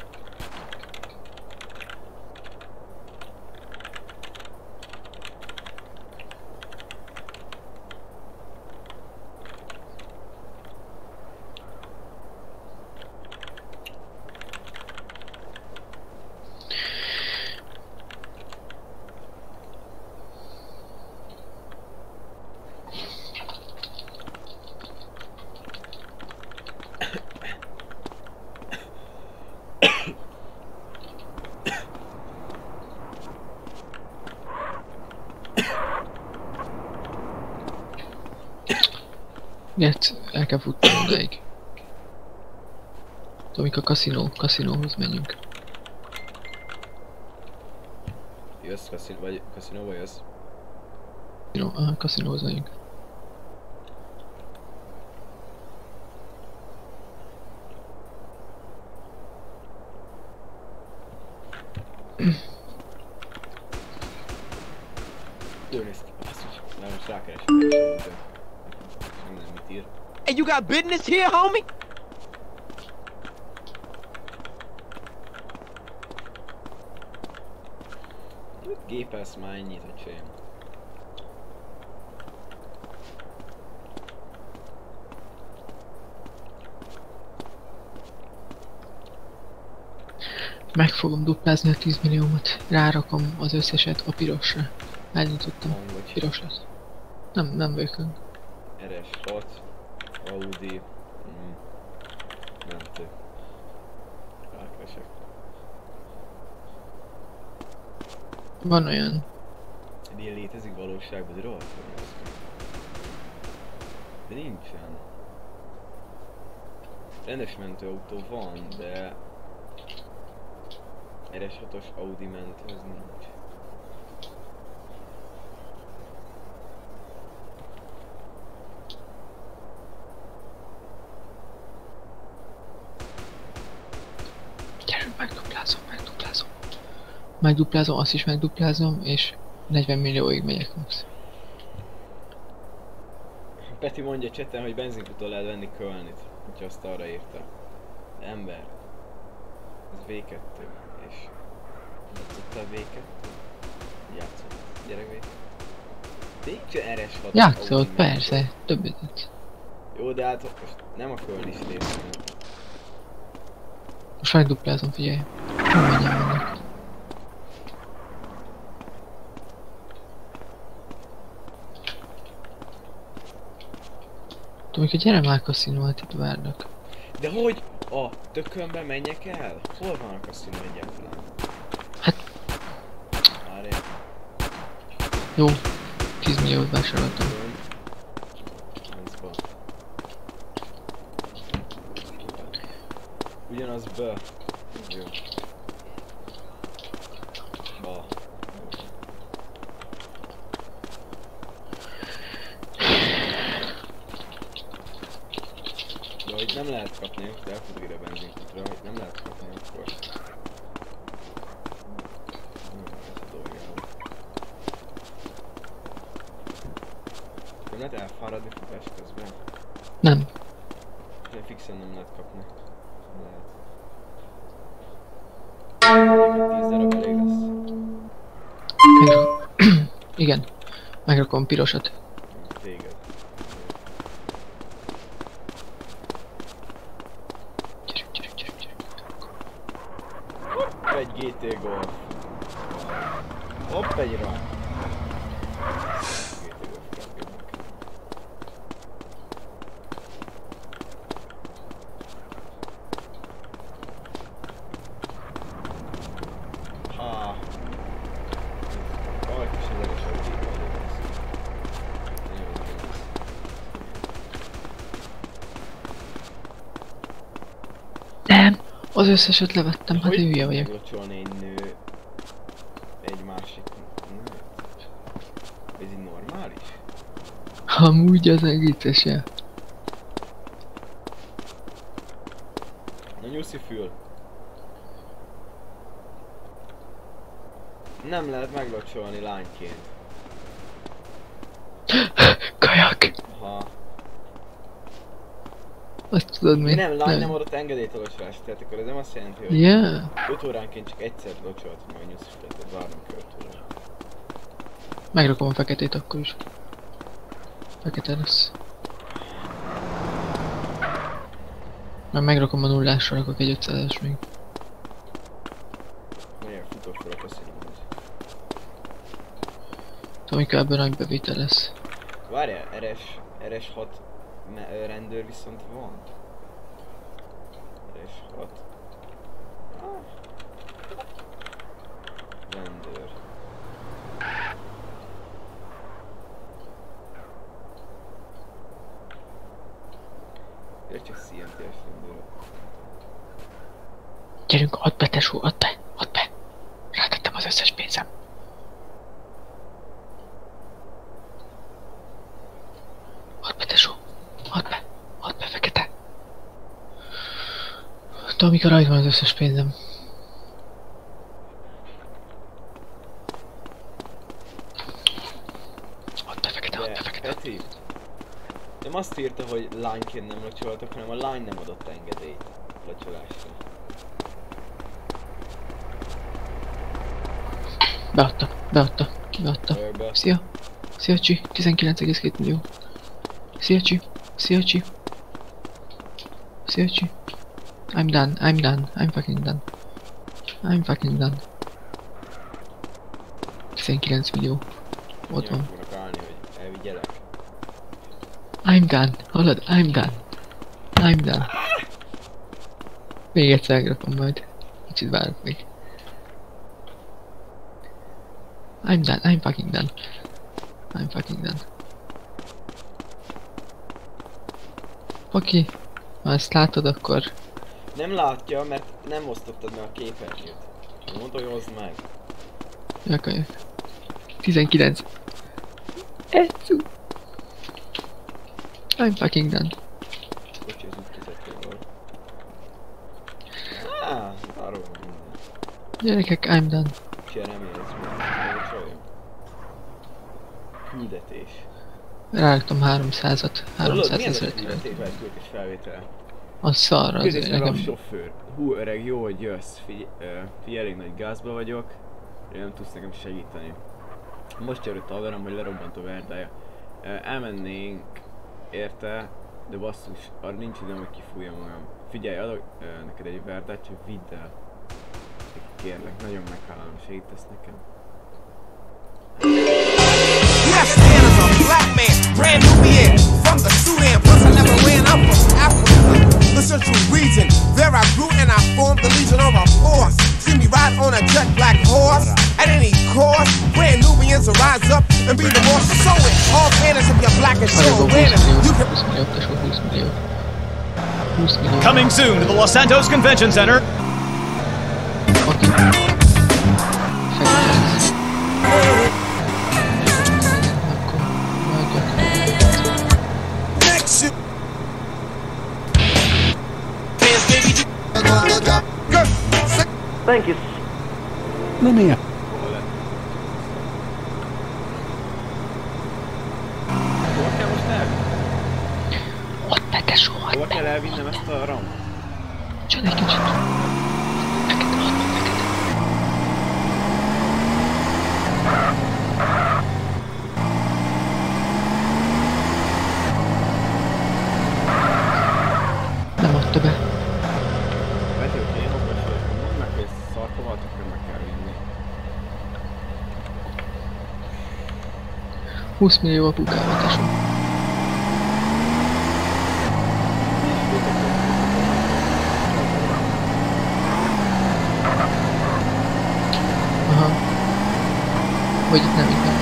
Ilyet el kell futnom odáig. Amik a kaszinóhoz menjünk. Jössz kaszinóba jössz? Aha, kaszinóhoz menjünk. Jó néz ki, basszus. Na most rákeresek. Nem mit ír. Hey, you got business here, homie? Gépelsz már ennyit, öcsém. Meg fogom duplázni a 10 milliómat. Rárakom az összeset a pirosra. Elnyitottam. Piros lesz. Nem végünk. RS6, Audi, mentő. Rákeresek. Van olyan. Ilyen létezik valóságban, de rohadt van. De nincsen. Rendes mentőautó van, de RS6-os Audi mentő az nincs. Gyerünk, megduplázom, azt is megduplázom, és 40 millióig megyek most. Peti mondja chatten, hogy benzinkúton lehet venni Kölnit, hogyha azt arra írta. De ember, ez V2, és játszottál V2? Játszott, gyerek V2. De nincsen RS6. Játszott, persze, többet. Jó, de hát most nem a Köln is része. Most megduplázom, figyelj. Nem menjen mennek. Tudom, hogy gyere már kaszinót, itt várnak. De hogy a tökönbe menjek el? Hol van a kaszinó egyáltalán? Hát... Várjál. Jó, 10 milliót vásároltam. Ugyanaz B. Jó. Ba. De hogy nem lehet kapni, most elfutok ide a benzinkutra, hogy nem lehet kapni, akkor... Nem, ez a dolgáló. Nem lehet elfáradni futás közben? Nem. Ilyen fixen nem lehet kapni. Lehet. 10 darab elég lesz. Igen. Megrakom pirosat. Téged. Gyerünk. Egy GT Golf. Hopp, egy rá. Nem! Az összeset levettem, hát én hülye vagyok. Locsolni egy nő egy másik nőt? Ez így normális? Amúgy az egészese. Na nyuszi fül. Nem lehet meglocsolni lányként. Kajak! Aha. Azt tudod mi? Nem, lány nem adott engedélyt a locsolásra, tehát akkor ez nem azt jelenti, hogy Yeah. 5 óránként csak egyszer locsolhatom meg a nyuszi fület, tehát várnom kell 5 órát. Megrakom a feketét akkor is. Fekete lesz. Már megrakom a nullásra, rakok egy 500-es még. Milyen futósor a köszönöm. Tudom, mikor ebből nagy bevétel lesz. Várjál, RS6 rendőr viszont van. RS6. Rendőr. Miért csak CNT-es rendőr? Gyerünk, add be tesó, add be! Rátettem az összes pénzem. Add be tesó, add be fekete. Tudom, mikor rajta van az összes pénzem. Add be fekete. Peti, nem azt írta, hogy lányként nem locsoltak, hanem a lány nem adott engedélyt locsolásra. Beadta. Be. Szia Csi, 19,2 millió. Szia Csi. I'm done. I'm fucking done. 19 millió. Ott van. Fognak állni, hogy elvigyelek. I'm done. Hallod? I'm done. Még egyszer megrakom majd. Kicsit várok még. I'm fucking done. Oké. Ha ezt látod, akkor... Nem látja, mert nem osztottad meg a képernyőt. Mondta, hogy oszd meg. Jaj. 19. Etszú. I'm fucking done. Bocsi, ez úgy kizettél volt. Arról van minden. Gyerekek, I'm done. Se nem érsz meg. Locsoljon. Küldetés. Ráraktam 300-at. Hallod, 300 milyen ez a ezeret. küldetés és felvétel? Az szar, az Közészre a nekem... sofőr. Hú, öreg, jó, hogy jössz. Figyelj, elég nagy gázba vagyok. Nem tudsz nekem segíteni. Most jött a haverom, hogy lerobbant a verdája. Elmennénk érte, de basszus, arra nincs időm, hogy kifújjam magam. Figyelj, adok neked egy verdát, csak vidd el. Kérlek, nagyon meghálom, segítesz nekem. Yes, man is a black man, brand new here from the Sudan. Plus, I never ran up from Africa, the central region. There I grew and I formed the Legion of a Force. See me ride on a jet black horse at any cost. Brand Nubians to rise up and be the more so it. All fans if you're black and show awareness. You can 20 millió, tesó, 20 millió. 20 millió. Coming soon to the Los Santos Convention Center. Oké. Fekete lesz. next you. Dance, baby. Good. Thank you. Linnea. Hol kell Hova kell elvinnem ezt a ramot? Csak egy kicsit. Nem adta be. Peti, hogy én okos vagyok, mondd meg, hogy ezt szarkovat, akkor meg kell vinni. 20 millió a pugávatásom. Aha. Vagy itt nem, itt nem.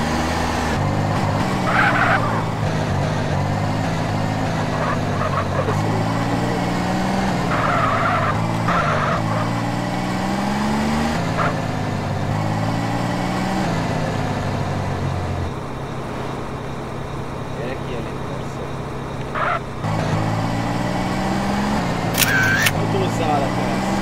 Gyere ki elég persze. Autózzál le persze.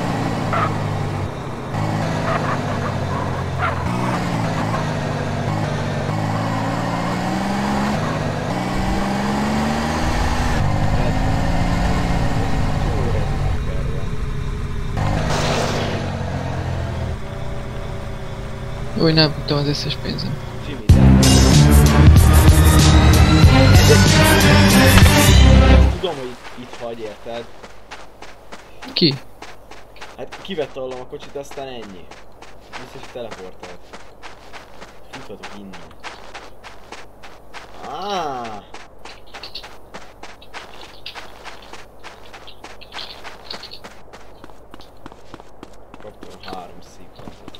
Jó, hogy nem tudtam az összes pénzem. Jimmy, de... Tudom, hogy itt vagy, érted? Ki? Hát kivett allam a kocsit, aztán ennyi. Biztos, hogy teleportált. Futhatok innen. Ah! Kaptam 3 szíkot.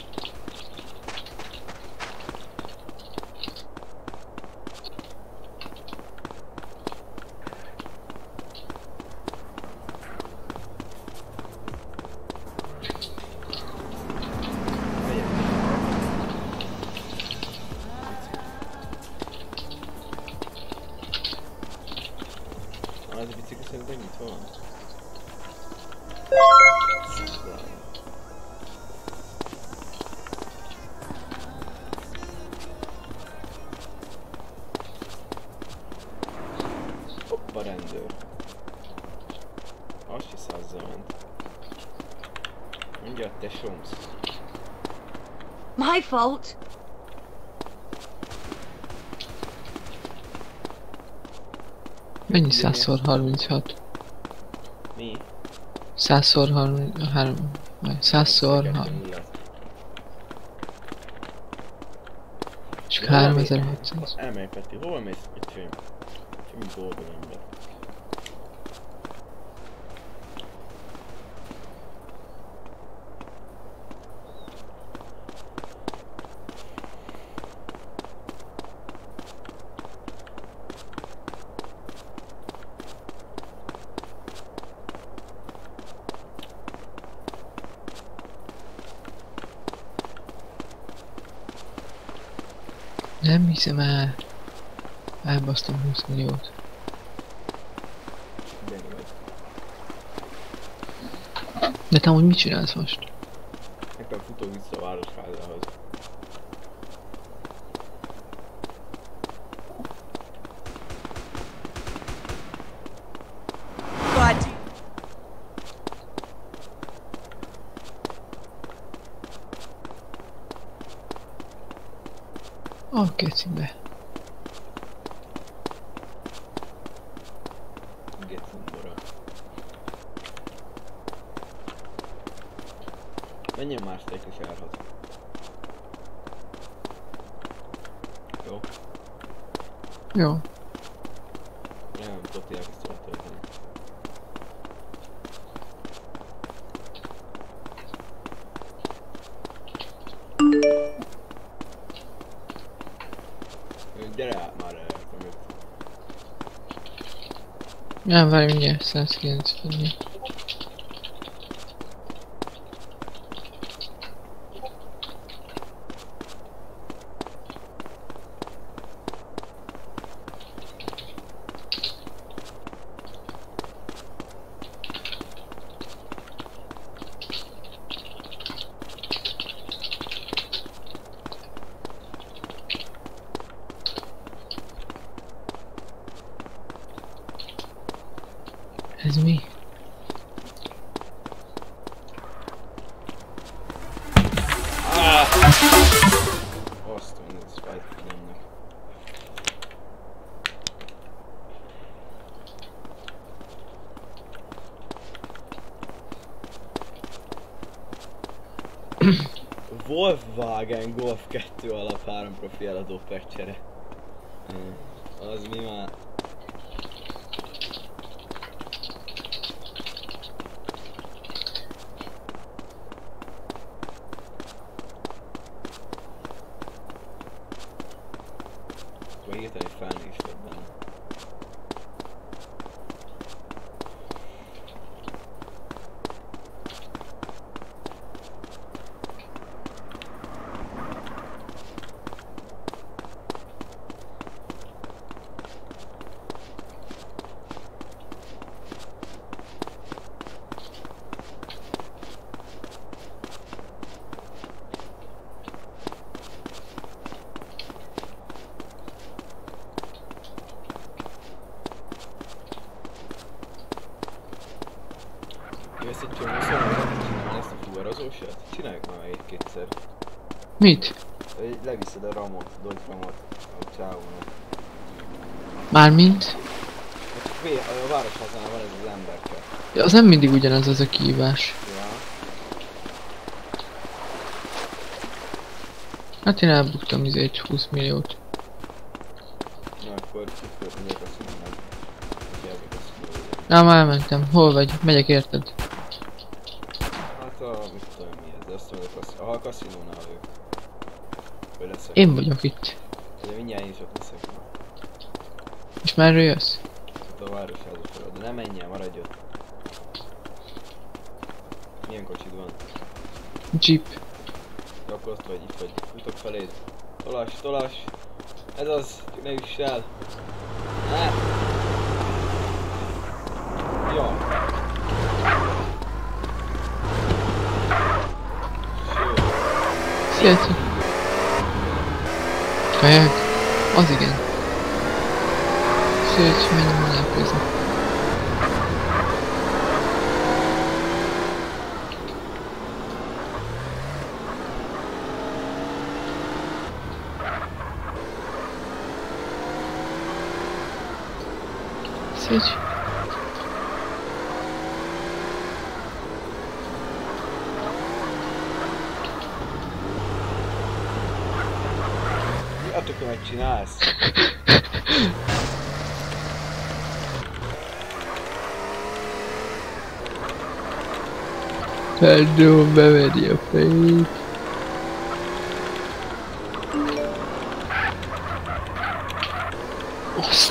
Ez a bicikli szerintem nyitva van. Hoppa, rendőr. Azt hisz azzal ment. Mondja, te somsz. My fault. Mennyi 100x36? Mi? 100x33... vagy 100x... Csak 3600. Elmenj, Peti, hova mész? Öcsém? Semmi dolgod ember. Nem hiszem el. Elbasztam 20 milliót. Gyere vagy. De te amúgy mit csinálsz most? Nekem futok vissza a városházához. God. A kecibe. Gecumbora. Menjen más tejkes járhat. Jó? Jó. Nem tudok elkezdtem a tölteni. Gyere át már el, mögött. Nem, várj mindjárt, 190. Ez mi? Azt mondod, Spider-Man-nek. Volkswagen Golf 2 alap 3 profi eladó pekcsere. Az mi már? Vagy írtani, hogy felnézted benne. Ezt egy csomó szóval csinálni ezt a fuvarozósat? Csináljuk már meg egy-kétszer. Mit? Leviszed a ramot, Dodge ramot a csávónak. Mármint? A városházánál van ez az emberke. Ja, az nem mindig ugyanaz az a kihívás. Ja. Hát én elbuktam izét 20 milliót. Na akkor miért azt mondom, hogy elbuk azt mondom. Na, már elmentem. Hol vagy? Megyek érted? Hát a, mit tudom mi ez, de azt mondod, a kaszinónál vagyok. Hogy leszek. Én vagyok itt. De mindjárt én is ott leszek. És merről jössz? Hát a városháza felad, de nem menj el, maradj ott. Milyen kocsid van? Jeep. Ja, akkor ott vagy, itt vagy. Futok feléd. Tolass, tolass! Ez az! Ne üss el! Ne! Jó. Sziasztok! Kajak? Az igen. Sőt, menjem elközni. Szécs. Mi a tökömet csinálsz? Pedro beveri a fejét. Azt.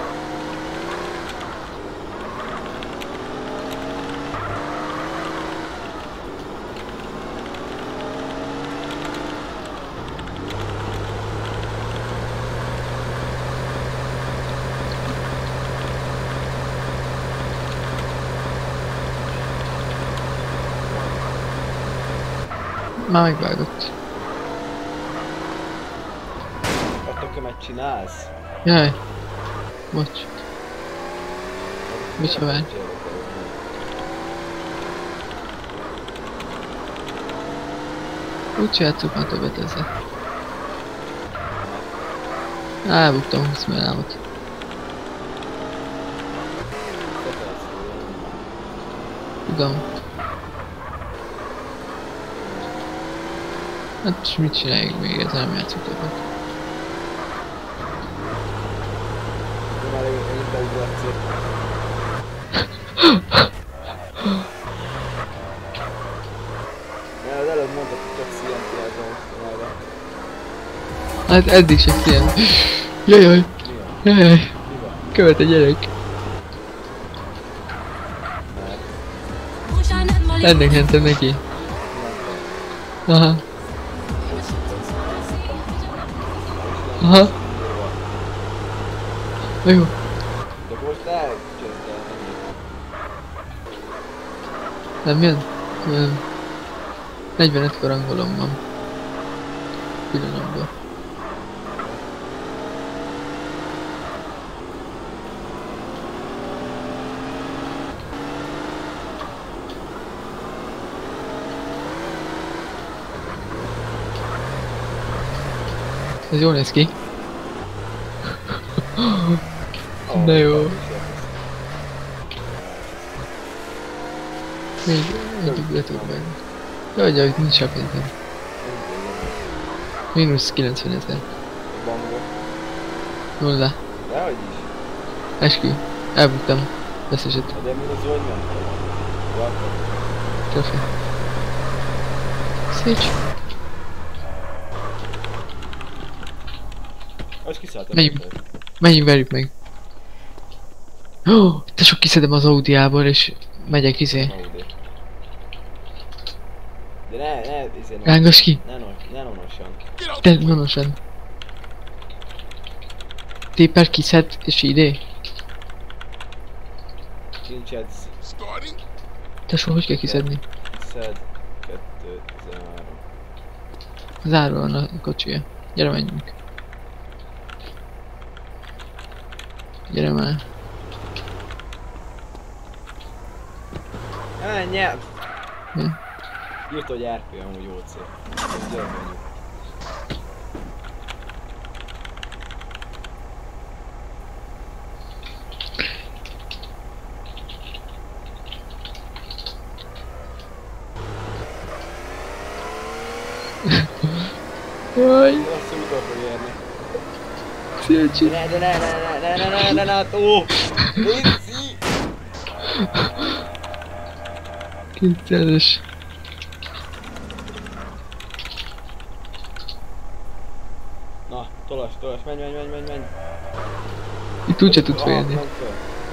Már megvágott. A tökömet csinálsz? Jaj. Bocs. Mit csinálj? Úgy játszok már többet ezzel. Elbuktam 20 milliámot. Tudom. Hát és mit csináljuk még, ezzel nem játszok többet. De már inkább látszik. Ja, az előbb mondtad, hogy csak CNT-elben mostanában. Hát eddig se ilyen. Jajjaj. Jajjaj. Követ a gyerek. Ennek mentem neki. Aha. Aha. Na jó. De most elcsözd el, Nem jön? Nem. 45 karangolom van. Pillanatban. Ez jól néz ki. De jó. Még duglatok meg. Jaj, hogy nincs a pénzem. Mínusz 90 000. Bankba. Nulla. Dehogy is. Eskü. Elbuktam. Összeset. De mínusz hogy ment? Vakar. Töfé. Szécs. Most kiszálltam. Menjünk, verjük meg. Oh, te sok kiszedem az Audiából és megyek izé. Audi. De ne izé. Rángos ki. Ne nonosan. De nonosan. Téper kiszed és idé. Kincsedsz. Tesó, hogy kell kiszedni? Szed. 2, 13. Zárva van a kocsija. Gyere, menjünk. Gyere már. Menj el! Mi? Írt, hogy RP amúgy jó cél. Gyere, menjünk. Jaj, Azt úton fog érni. Szilcsi. Ne, ó! Léci! Kétszeres. Na, tolas, menj. Itt úgyse tud félni. Menj föl.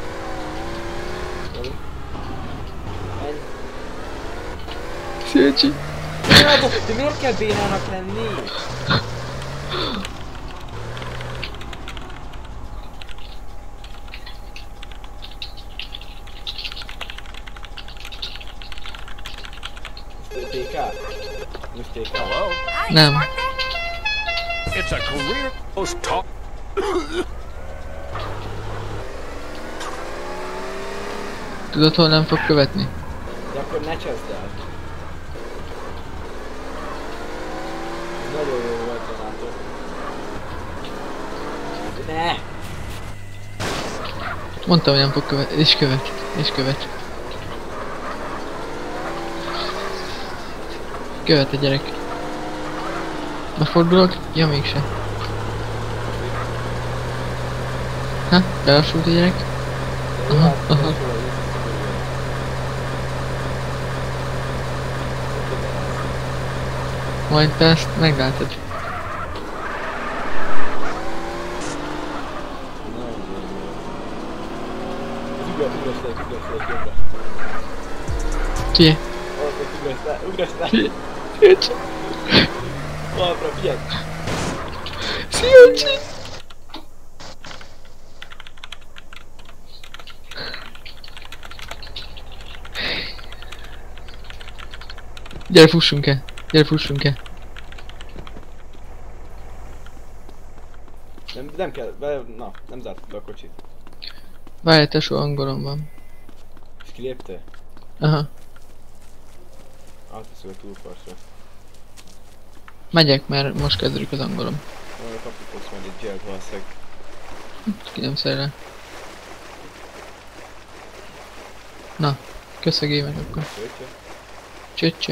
Menj. Szilcsi. De miért kell bénának lenni? TK? Most TK? Hello? Nem. It's a career post talk. Tudod, hol nem fog követni? De akkor ne cseszd el. Ez nagyon jó volt a NATO. Ne! Mondtam, hogy nem fog követni. És követ. Követ a gyerek. Befordulok? Ja, mégse. Ha? Belassult a gyerek? Aha. Majd te ezt meglátod. Ugrasz le, Ki? ugrasz le. Ki? Szilcsi. Balra, figyelj! Szilcsi. Gyere, fussunk el. Nem kell, na, nem zártuk be a kocsit. Várj, tesó, angolom van. És kiléptél? Aha. Átviszünk a túlpartra. Megyek, mert most kezdődik az angolom. Majd kapjuk majd egy gelt valószínűleg. Ki nem szerel. Na, kösz a gémet akkor. Csöcsö.